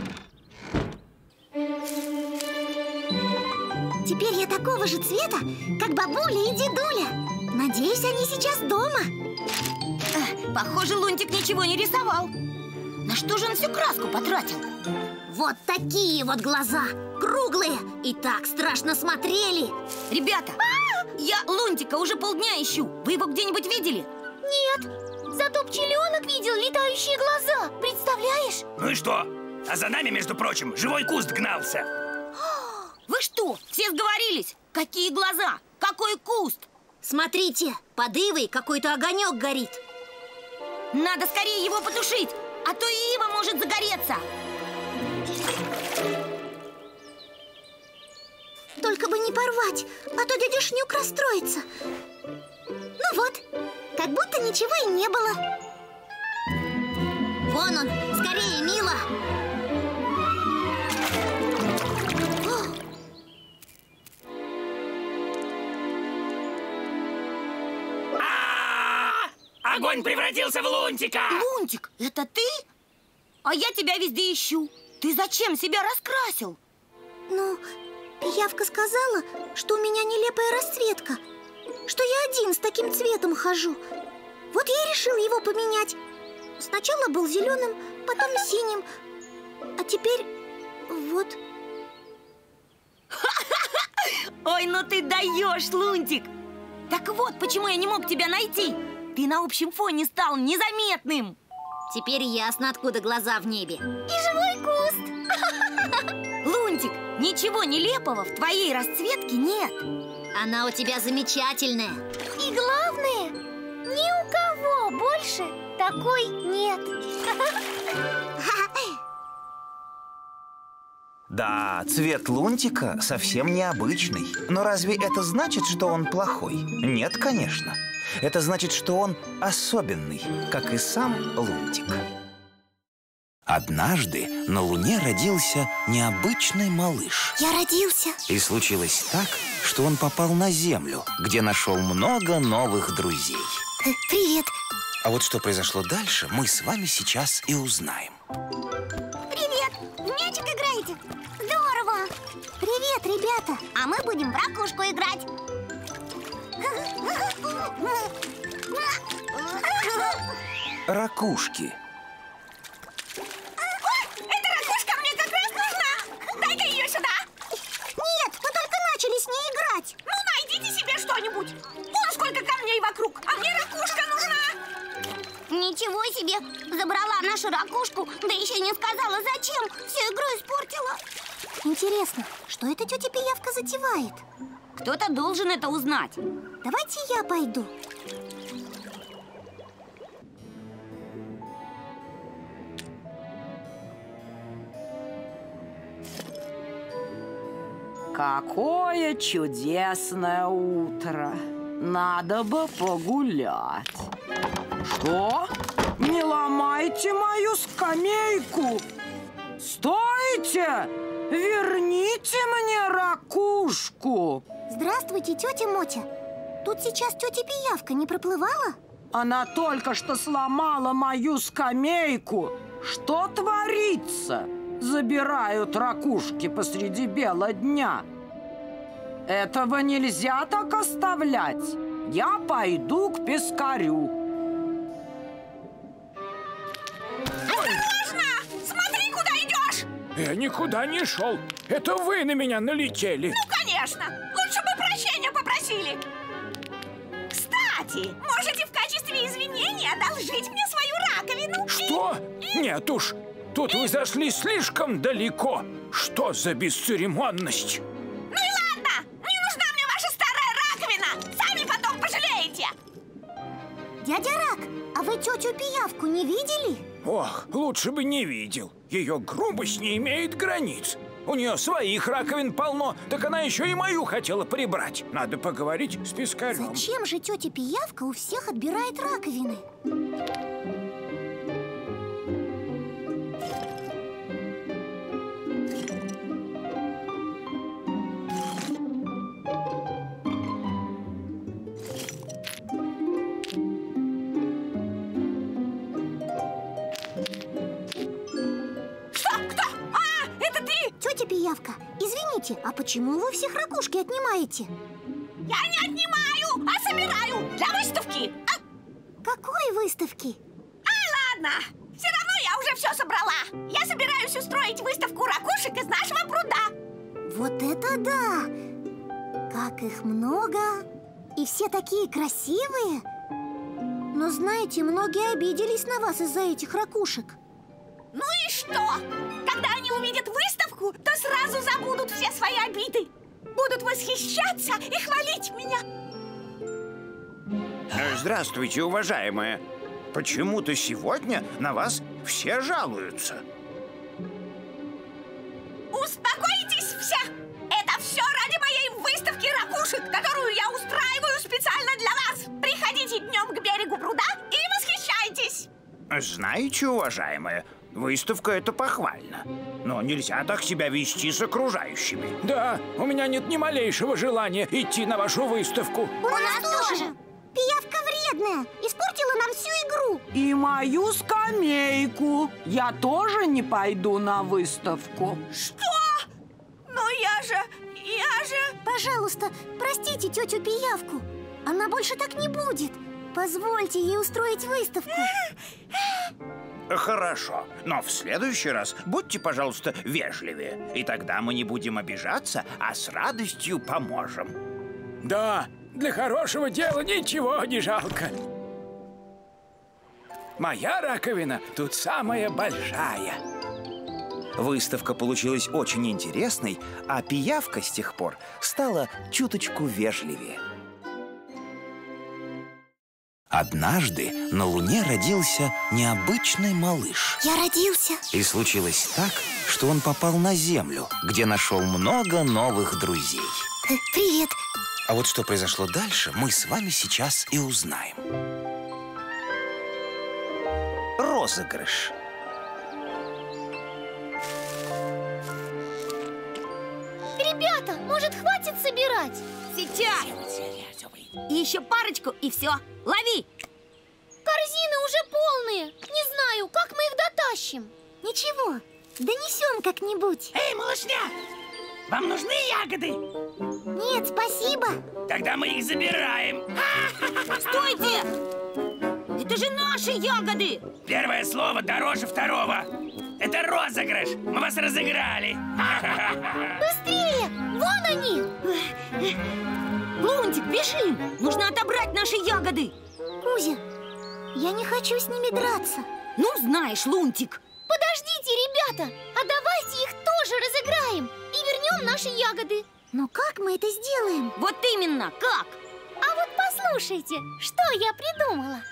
Теперь я такого же цвета, как бабуля и дедуля. Надеюсь, они сейчас дома. Похоже, Лунтик ничего не рисовал. На что же он всю краску потратил? Вот такие вот глаза, круглые, и так страшно смотрели. Ребята, я Лунтика уже полдня ищу. Вы его где-нибудь видели? Нет, зато пчеленок видел летающие глаза. Представляешь? Ну и что? А за нами, между прочим, живой куст гнался. Вы что, все сговорились? Какие глаза? Какой куст? Смотрите, под ивой какой-то огонек горит. Надо скорее его потушить, а то и ива может загореться. Только бы не порвать, а то дядя Шнюк расстроится. Ну вот, как будто ничего и не было. Вон он, скорее, Мила. Огонь превратился в Лунтика! Лунтик, это ты? А я тебя везде ищу. Ты зачем себя раскрасил? Ну, Пиявка сказала, что у меня нелепая расцветка, что я один с таким цветом хожу. Вот я и решил его поменять. Сначала был зеленым, потом синим, а теперь вот. Ой, ну ты даешь, Лунтик! Так вот, почему я не мог тебя найти. Ты на общем фоне стал незаметным. Теперь ясно, откуда глаза в небе. И живой куст. Лунтик, ничего нелепого в твоей расцветке нет. Она у тебя замечательная. И главное, ни у кого больше такой нет. Да, цвет Лунтика совсем необычный. Но разве это значит, что он плохой? Нет, конечно. Это значит, что он особенный, как и сам Лунтик. Однажды на Луне родился необычный малыш. Я родился. И случилось так, что он попал на Землю, где нашел много новых друзей. Привет. А вот что произошло дальше, мы с вами сейчас и узнаем. Привет. В мячик играете? Здорово. Привет, ребята. А мы будем в ракушку играть. Ракушки. Эта ракушка мне как раз нужна. Дай-ка ее сюда. Нет, мы только начали с ней играть. Ну, найдите себе что-нибудь. Вон сколько камней вокруг, а мне ракушка нужна. Ничего себе. Забрала нашу ракушку, да еще не сказала зачем. Всю игру испортила. Интересно, что эта тетя Пиявка затевает? Кто-то должен это узнать. Давайте я пойду. Какое чудесное утро! Надо бы погулять. Что? Не ломайте мою скамейку! Стойте! Верните мне ракушку! Здравствуйте, тетя Мотя. Тут сейчас тетя Пиявка не проплывала? Она только что сломала мою скамейку. Что творится? Забирают ракушки посреди бела дня. Этого нельзя так оставлять. Я пойду к пескарю. Осторожно! Смотри, куда идешь! Я никуда не шел. Это вы на меня налетели. Ну, конечно! Лучше бы прощения попросили. Кстати, можете в качестве извинения одолжить мне свою раковину. Что? Нет уж. Тут вы зашли слишком далеко. Что за бесцеремонность? Ну и ладно! Не нужна мне ваша старая раковина! Сами потом пожалеете! Дядя Рак, а вы тетю Пиявку не видели? Ох, лучше бы не видел. Ее грубость не имеет границ. У нее своих раковин полно, так она еще и мою хотела прибрать. Надо поговорить с пескарем. Зачем же тетя Пиявка у всех отбирает раковины? Пиявка, извините, а почему вы всех ракушки отнимаете? Я не отнимаю, а собираю для выставки. Какой выставки? Ладно, все равно я уже все собрала. Я собираюсь устроить выставку ракушек из нашего пруда. Вот это да! Как их много! И все такие красивые. Но знаете, многие обиделись на вас из-за этих ракушек. Ну и что? Когда они увидят выставку, то сразу забудут все свои обиды. Будут восхищаться и хвалить меня. Здравствуйте, уважаемая. Почему-то сегодня на вас все жалуются. Успокойтесь все! Это все ради моей выставки ракушек, которую я устраиваю специально для вас. Приходите днем к берегу пруда и восхищайтесь. Знаете, уважаемая, выставка — это похвально. Но нельзя так себя вести с окружающими. Да, у меня нет ни малейшего желания идти на вашу выставку. У нас тоже. Пиявка вредная, испортила нам всю игру. И мою скамейку. Я тоже не пойду на выставку. Что? Но я же... Пожалуйста, простите тетю Пиявку. Она больше так не будет. Позвольте ей устроить выставку. Хорошо, но в следующий раз будьте, пожалуйста, вежливее. И тогда мы не будем обижаться, а с радостью поможем. Да, для хорошего дела ничего не жалко. Моя раковина тут самая большая. Выставка получилась очень интересной, а Пиявка с тех пор стала чуточку вежливее. Однажды на Луне родился необычный малыш. Я родился. И случилось так, что он попал на Землю, где нашел много новых друзей. Привет. А вот что произошло дальше, мы с вами сейчас и узнаем. Розыгрыш. Может, хватит собирать? Сейчас! И еще парочку, и все. Лови! Корзины уже полные. Не знаю, как мы их дотащим. Ничего, донесем как-нибудь. Эй, малышня! Вам нужны ягоды? Нет, спасибо. Тогда мы их забираем. Стойте! Это же наши ягоды! Первое слово дороже второго. Это розыгрыш. Мы вас разыграли. Быстрее! Вон они! Лунтик, бежим! Нужно отобрать наши ягоды. Кузя, я не хочу с ними драться. Ну, знаешь, Лунтик. Подождите, ребята! А давайте их тоже разыграем и вернем наши ягоды. Но как мы это сделаем? Вот именно, как? А вот послушайте, что я придумала.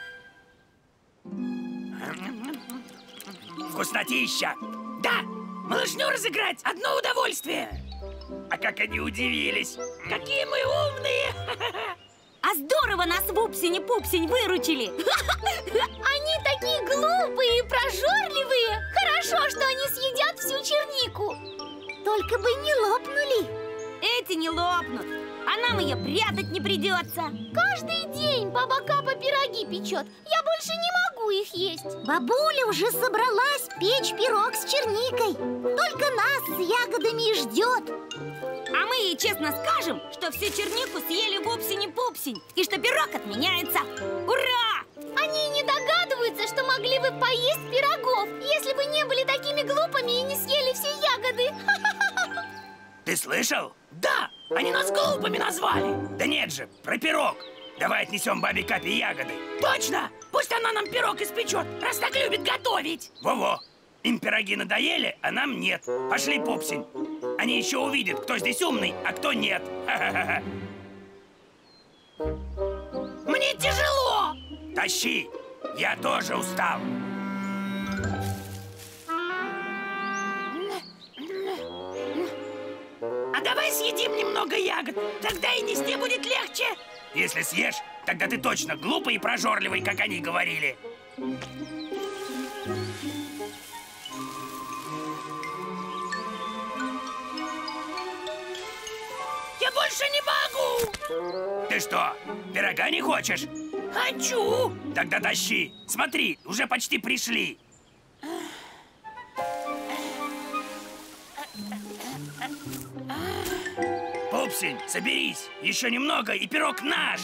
Вкуснотища! Да, малышню разыграть – одно удовольствие. А как они удивились! Какие мы умные! А здорово нас Вупсень-Пупсень выручили! Они такие глупые и прожорливые! Хорошо, что они съедят всю чернику! Только бы не лопнули! Эти не лопнут, а нам ее прятать не придется. Каждый день баба Капа пироги печет. Я больше не могу их есть. Бабуля уже собралась печь пирог с черникой. Только нас с ягодами и ждет. А мы ей честно скажем, что всю чернику съели Вупсень-Пупсень и что пирог отменяется. Ура! Они не догадываются, что могли бы поесть пирогов, если бы не были такими глупыми и не съели все ягоды. Ты слышал? Да, они нас глупыми назвали. Да нет же, про пирог. Давай отнесем бабе Капе ягоды. Точно! Пусть она нам пирог испечет, раз так любит готовить. Во-во. Им пироги надоели, а нам нет. Пошли, Пупсень. Они еще увидят, кто здесь умный, а кто нет. Мне тяжело. Тащи. Я тоже устал. А давай съедим немного ягод, тогда и нести будет легче. Если съешь, тогда ты точно глупый и прожорливый, как они говорили. Я больше не могу. Ты что, пирога не хочешь? Хочу. Тогда тащи. Смотри, уже почти пришли. Пупсень, соберись. Еще немного, и пирог наш.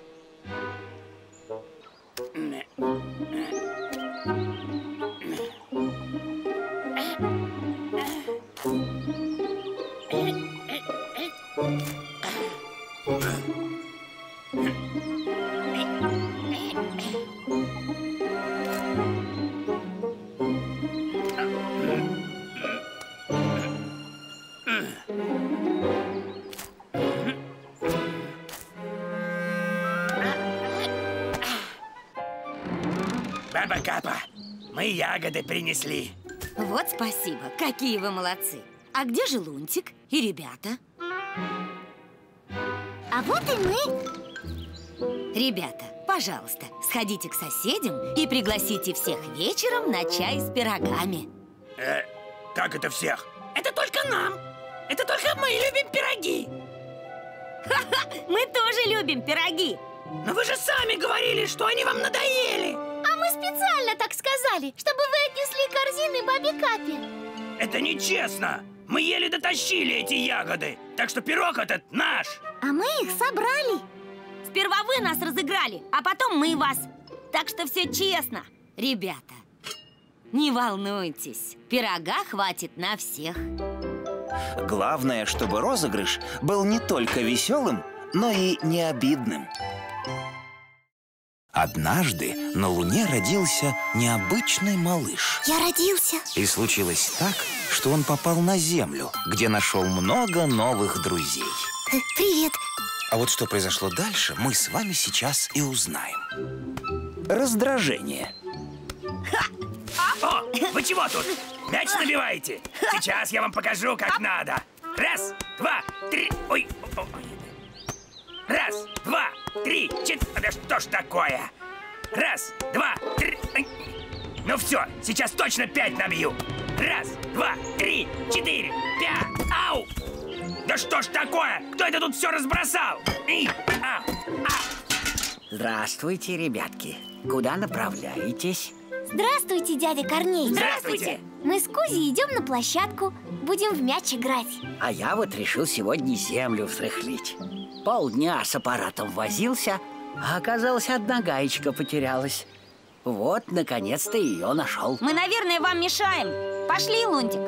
Баба Капа, мы ягоды принесли. Вот спасибо, какие вы молодцы. А где же Лунтик и ребята? А вот и мы. Ребята, пожалуйста, сходите к соседям и пригласите всех вечером на чай с пирогами. Как это всех? Это только нам. Это только мы любим пироги. Ха-ха, мы тоже любим пироги. Но вы же сами говорили, что они вам надоели. А мы специально так сказали, чтобы вы отнесли корзины бабе Капе. Это нечестно. Мы еле дотащили эти ягоды. Так что пирог этот наш. А мы их собрали. Сперва вы нас разыграли, а потом мы вас. Так что все честно. Ребята, не волнуйтесь, пирога хватит на всех. Главное, чтобы розыгрыш был не только веселым, но и не обидным. Однажды на Луне родился необычный малыш. Я родился. И случилось так, что он попал на Землю, где нашел много новых друзей. Привет. А вот что произошло дальше, мы с вами сейчас и узнаем. Раздражение. О, вы чего тут? Мяч набиваете? Сейчас я вам покажу, как надо. Раз, два, три. Ой. Раз, два, три, четыре. Да что ж такое? Раз, два, три. Ну все, сейчас точно 5 набью. Раз, два, три, 4, 5. Ау! Да что ж такое? Кто это тут все разбросал? Здравствуйте, ребятки. Куда направляетесь? Здравствуйте, дядя Корней. Здравствуйте. Мы с Кузей идем на площадку. Будем в мяч играть. А я вот решил сегодня землю взрыхлить. Полдня с аппаратом возился, а оказалось, одна гаечка потерялась. Вот, наконец-то ее нашел. Мы, наверное, вам мешаем. Пошли, Лунтик.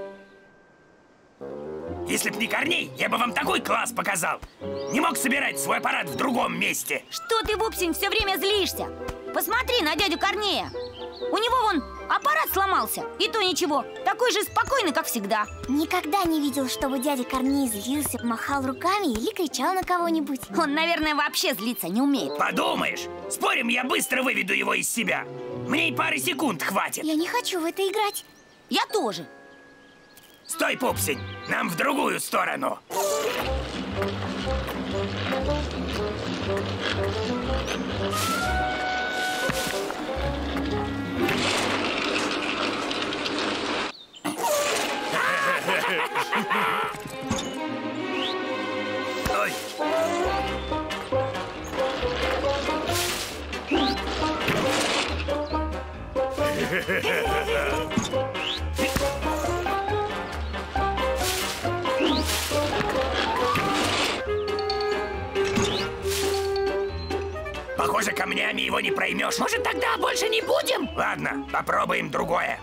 Если б не Корней, я бы вам такой класс показал. Не мог собирать свой аппарат в другом месте. Что ты, Вупсень, все время злишься? Посмотри на дядю Корнея. У него вон аппарат сломался, и то ничего. Такой же спокойный, как всегда. Никогда не видел, чтобы дядя Корней злился, махал руками или кричал на кого-нибудь. Он, наверное, вообще злиться не умеет. Подумаешь, спорим, я быстро выведу его из себя. Мне и пары секунд хватит. Я не хочу в это играть. Я тоже. Стой, Пупсень, нам в другую сторону. Ой. Похоже, камнями его не проймешь. Может, тогда больше не будем? Ладно, попробуем другое.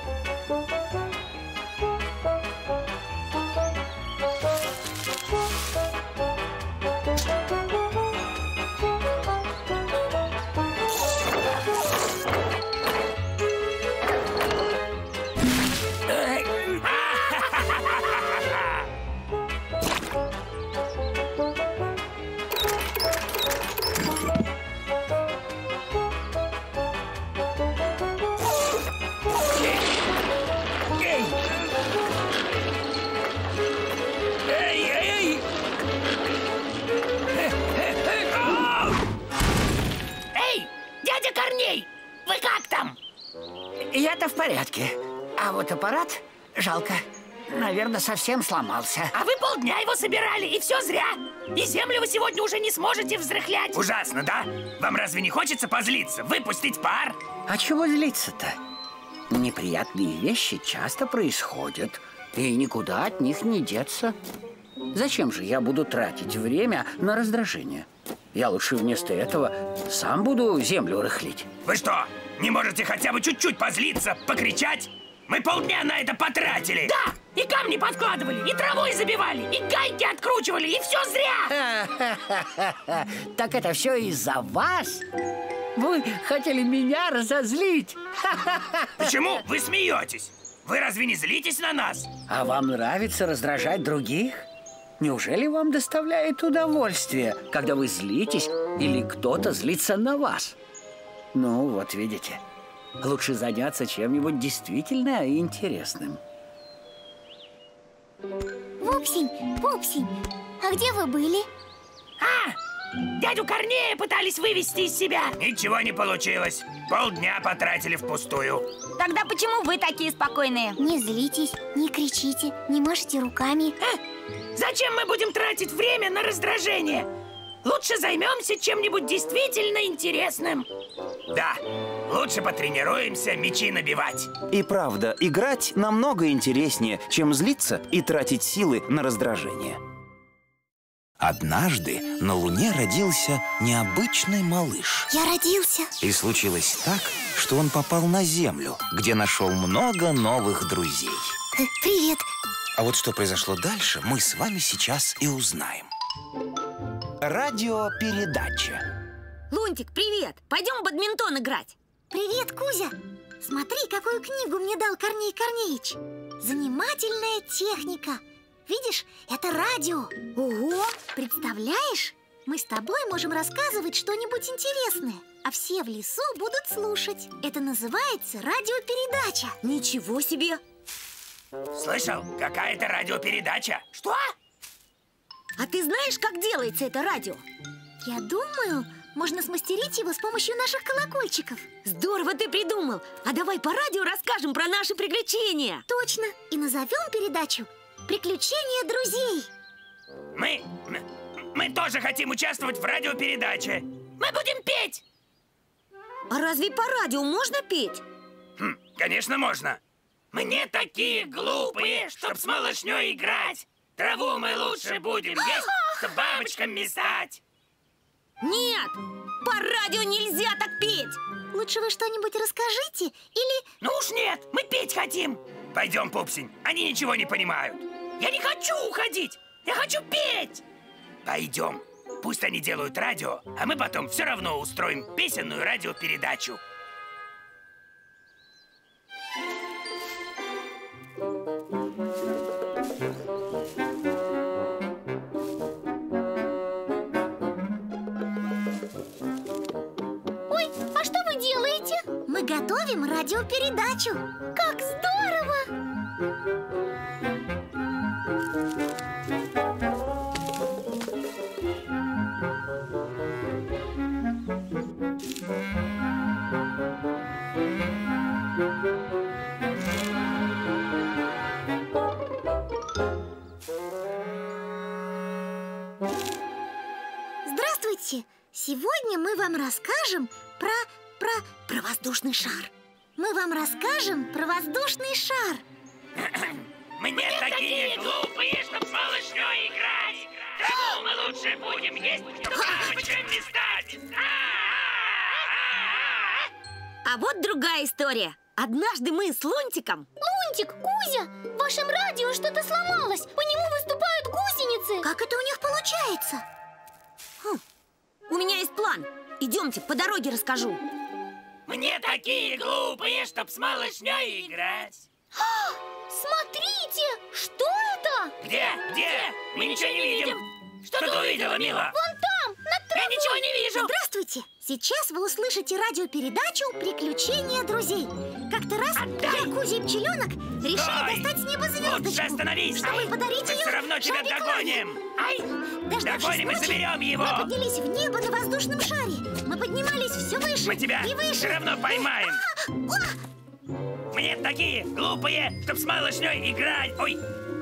Я-то в порядке. А вот аппарат, жалко, наверное, совсем сломался. А вы полдня его собирали, и все зря. И землю вы сегодня уже не сможете взрыхлять. Ужасно, да? Вам разве не хочется позлиться, выпустить пар? А чего злиться-то? Неприятные вещи часто происходят, и никуда от них не деться. Зачем же я буду тратить время на раздражение? Я лучше вместо этого сам буду землю рыхлить. Вы что, не можете хотя бы чуть-чуть позлиться, покричать? Мы полдня на это потратили. Да, и камни подкладывали, и травой забивали, и гайки откручивали, и все зря. Так это все из-за вас? Вы хотели меня разозлить? Почему вы смеетесь? Вы разве не злитесь на нас? А вам нравится раздражать других? Неужели вам доставляет удовольствие, когда вы злитесь или кто-то злится на вас? Ну, вот видите, лучше заняться чем-нибудь действительно интересным. Пупсень, Пупсень, а где вы были? Дядю Корнея пытались вывести из себя. Ничего не получилось. Полдня потратили впустую. Тогда почему вы такие спокойные? Не злитесь, не кричите, не машите руками. Зачем мы будем тратить время на раздражение? Лучше займемся чем-нибудь действительно интересным. Да, лучше потренируемся мячи набивать. И правда, играть намного интереснее, чем злиться и тратить силы на раздражение. Однажды на Луне родился необычный малыш. Я родился. И случилось так, что он попал на Землю, где нашел много новых друзей. Привет. А вот что произошло дальше, мы с вами сейчас и узнаем. Радиопередача. Лунтик, привет! Пойдем в бадминтон играть. Привет, Кузя. Смотри, какую книгу мне дал Корней Корнеич. Занимательная техника. Видишь, это радио. Ого, представляешь? Мы с тобой можем рассказывать что-нибудь интересное, а все в лесу будут слушать. Это называется радиопередача. Ничего себе! Слышал? Какая-то радиопередача. Что? А ты знаешь, как делается это радио? Я думаю, можно смастерить его с помощью наших колокольчиков. Здорово ты придумал! А давай по радио расскажем про наши приключения. Точно! И назовем передачу «Приключения друзей». Мы тоже хотим участвовать в радиопередаче. Мы будем петь. А разве по радио можно петь? Конечно, можно. Мы не такие глупые, чтоб с малышней играть. Траву мы лучше будем есть, чтоб бабочками стать. Нет, по радио нельзя так петь. Лучше вы что-нибудь расскажите или... Ну уж нет, мы петь хотим. Пойдем, Пупсень, они ничего не понимают. Я не хочу уходить, я хочу петь. Пойдем, пусть они делают радио, а мы потом все равно устроим песенную радиопередачу. Ой, а что вы делаете? Мы готовим радиопередачу. Как здорово! Здравствуйте! Сегодня мы вам расскажем про воздушный шар. Мы вам расскажем про воздушный шар. Мы не такие глупые, чтоб с малышней играть. Траву мы лучше будем есть, чтоб бабочками стать. А вот другая история. Однажды мы с Лунтиком... Лунтик, Кузя, в вашем радио что-то сломалось. По нему выступают гусеницы. Как это у них получается? У меня есть план. Идемте, по дороге расскажу. Мы не такие глупые, чтоб с малышней играть. Смотрите, что это? Где? Мы ничего не видим. Что ты увидела, Мила? Вон там, над травой. Я ничего не вижу. Здравствуйте. Сейчас вы услышите радиопередачу «Приключения друзей». Как-то раз я, Кузя и Пчеленок, решили достать с неба звездочку. Лучше остановись. Чтобы подарить Мы ее все равно тебя догоним. Догоним и заберем его. Мы поднялись в небо на воздушном шаре. Мы поднимались все выше. Мы тебя и выше. все равно поймаем. Мы не такие глупые, чтоб с малышней играть. Ой,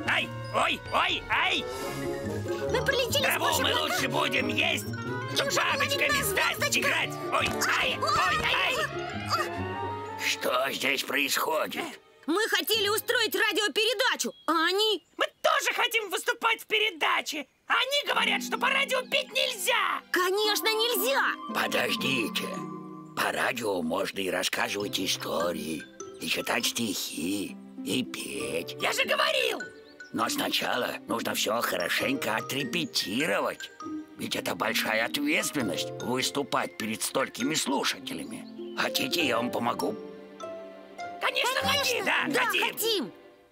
ай. Мы пролетели траву сквозь мы облака. лучше будем есть, чтоб бабочками стать, играть. Ой, ай. Что здесь происходит? Мы хотели устроить радиопередачу, а они... Мы тоже хотим выступать в передаче. А они говорят, что по радио петь нельзя. Конечно, нельзя. Подождите. По радио можно и рассказывать истории, и читать стихи, и петь. Я же говорил. Но сначала нужно все хорошенько отрепетировать. Ведь это большая ответственность выступать перед столькими слушателями. Хотите, я вам помогу? Конечно, хотим.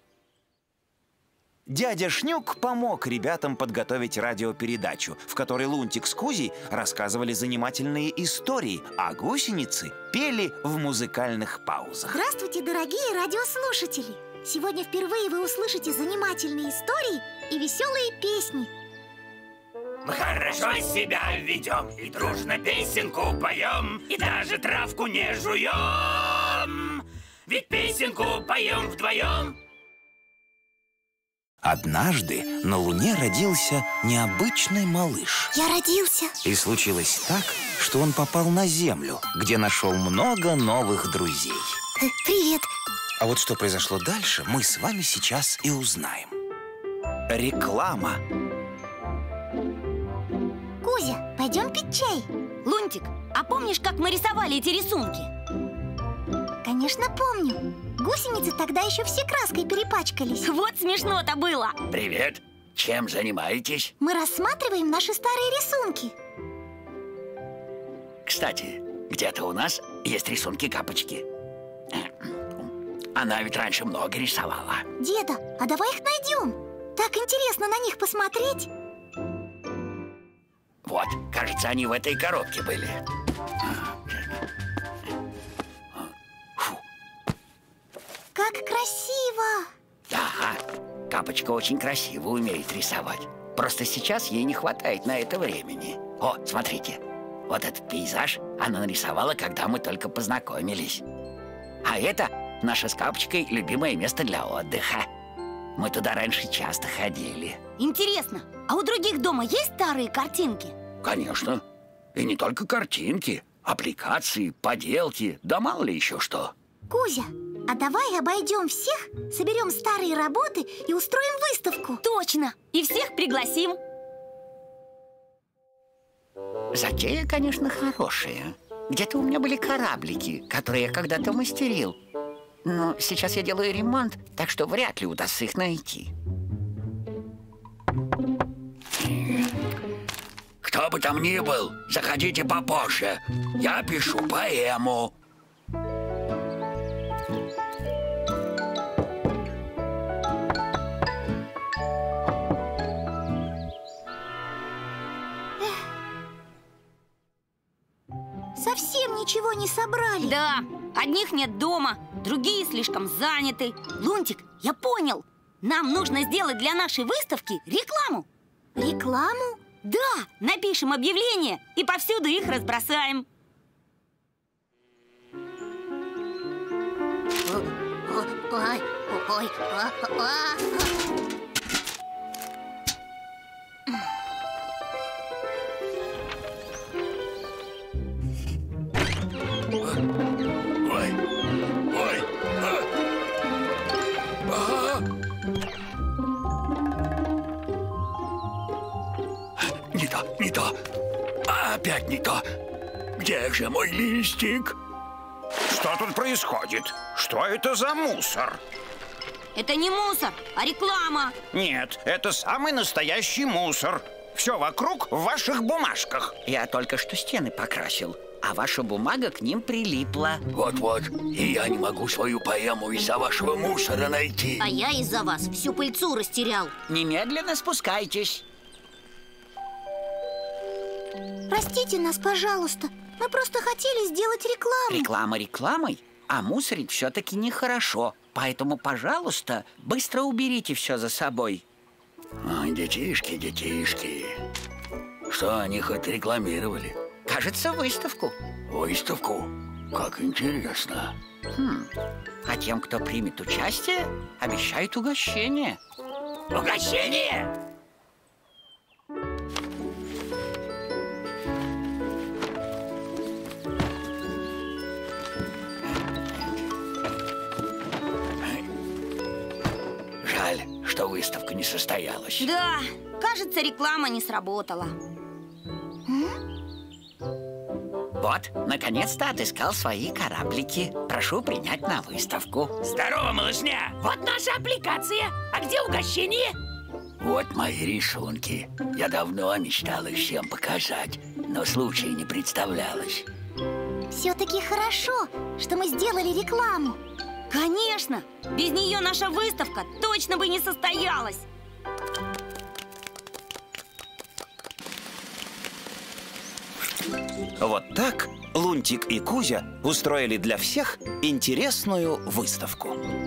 Дядя Шнюк помог ребятам подготовить радиопередачу, в которой Лунтик с Кузей рассказывали занимательные истории, а гусеницы пели в музыкальных паузах. Здравствуйте, дорогие радиослушатели! Сегодня впервые вы услышите занимательные истории и веселые песни. Мы хорошо себя ведем и дружно песенку поем, и даже травку не жуем, ведь песенку поем вдвоем. Однажды на Луне родился необычный малыш. Я родился. И случилось так, что он попал на Землю, где нашел много новых друзей. Привет. А вот что произошло дальше, мы с вами сейчас и узнаем. Реклама. Кузя, пойдем пить чай? Лунтик, а помнишь, как мы рисовали эти рисунки? Конечно, помню. Гусеницы тогда еще все краской перепачкались. Вот смешно-то было. Привет. Чем занимаетесь? Мы рассматриваем наши старые рисунки. Кстати, где-то у нас есть рисунки Капочки. Она ведь раньше много рисовала. Деда, а давай их найдем. Так интересно на них посмотреть. Вот, кажется, они в этой коробке были. Как красиво! Да, Капочка очень красиво умеет рисовать. Просто сейчас ей не хватает на это времени. О, смотрите, вот этот пейзаж она нарисовала, когда мы только познакомились. А это наше с Капочкой любимое место для отдыха. Мы туда раньше часто ходили. Интересно, А у других дома есть старые картинки? Конечно. И не только картинки, аппликации, поделки, да мало ли еще что. Кузя, а давай обойдем всех, соберем старые работы и устроим выставку. Точно! И всех пригласим. Затея, конечно, хорошая. Где-то у меня были кораблики, которые я когда-то мастерил. Но сейчас я делаю ремонт, так что вряд ли удастся их найти. Кто бы там ни был, заходите попозже. Я пишу поэму. Совсем ничего не собрали. Да, одних нет дома, другие слишком заняты. Лунтик, я понял. Нам нужно сделать для нашей выставки рекламу. Рекламу? Да, напишем объявления и повсюду их разбросаем. Не то. Опять не то. Где же мой листик? Что тут происходит? Что это за мусор? Это не мусор, а реклама. Нет, это самый настоящий мусор. Все вокруг в ваших бумажках. Я только что стены покрасил, а ваша бумага к ним прилипла. Вот-вот. И я не могу свою поэму из-за вашего мусора найти. А я из-за вас всю пыльцу растерял. Немедленно спускайтесь. Простите нас, пожалуйста. Мы просто хотели сделать рекламу. Реклама рекламой, а мусорить все-таки нехорошо. Поэтому, пожалуйста, быстро уберите все за собой. Ой, детишки. Что они хоть рекламировали? Кажется, выставку. Выставку? Как интересно. А тем, кто примет участие, обещают угощение. Угощение? Жаль, что выставка не состоялась. Да, кажется, реклама не сработала. Вот, наконец-то отыскал свои кораблики. Прошу принять на выставку. Здорово, малышня! Вот наша аппликация. А где угощение? Вот мои рисунки. Я давно мечтал их всем показать, но случая не представлялось. Все-таки хорошо, что мы сделали рекламу. Конечно! Без нее наша выставка точно бы не состоялась. Вот так Лунтик и Кузя устроили для всех интересную выставку.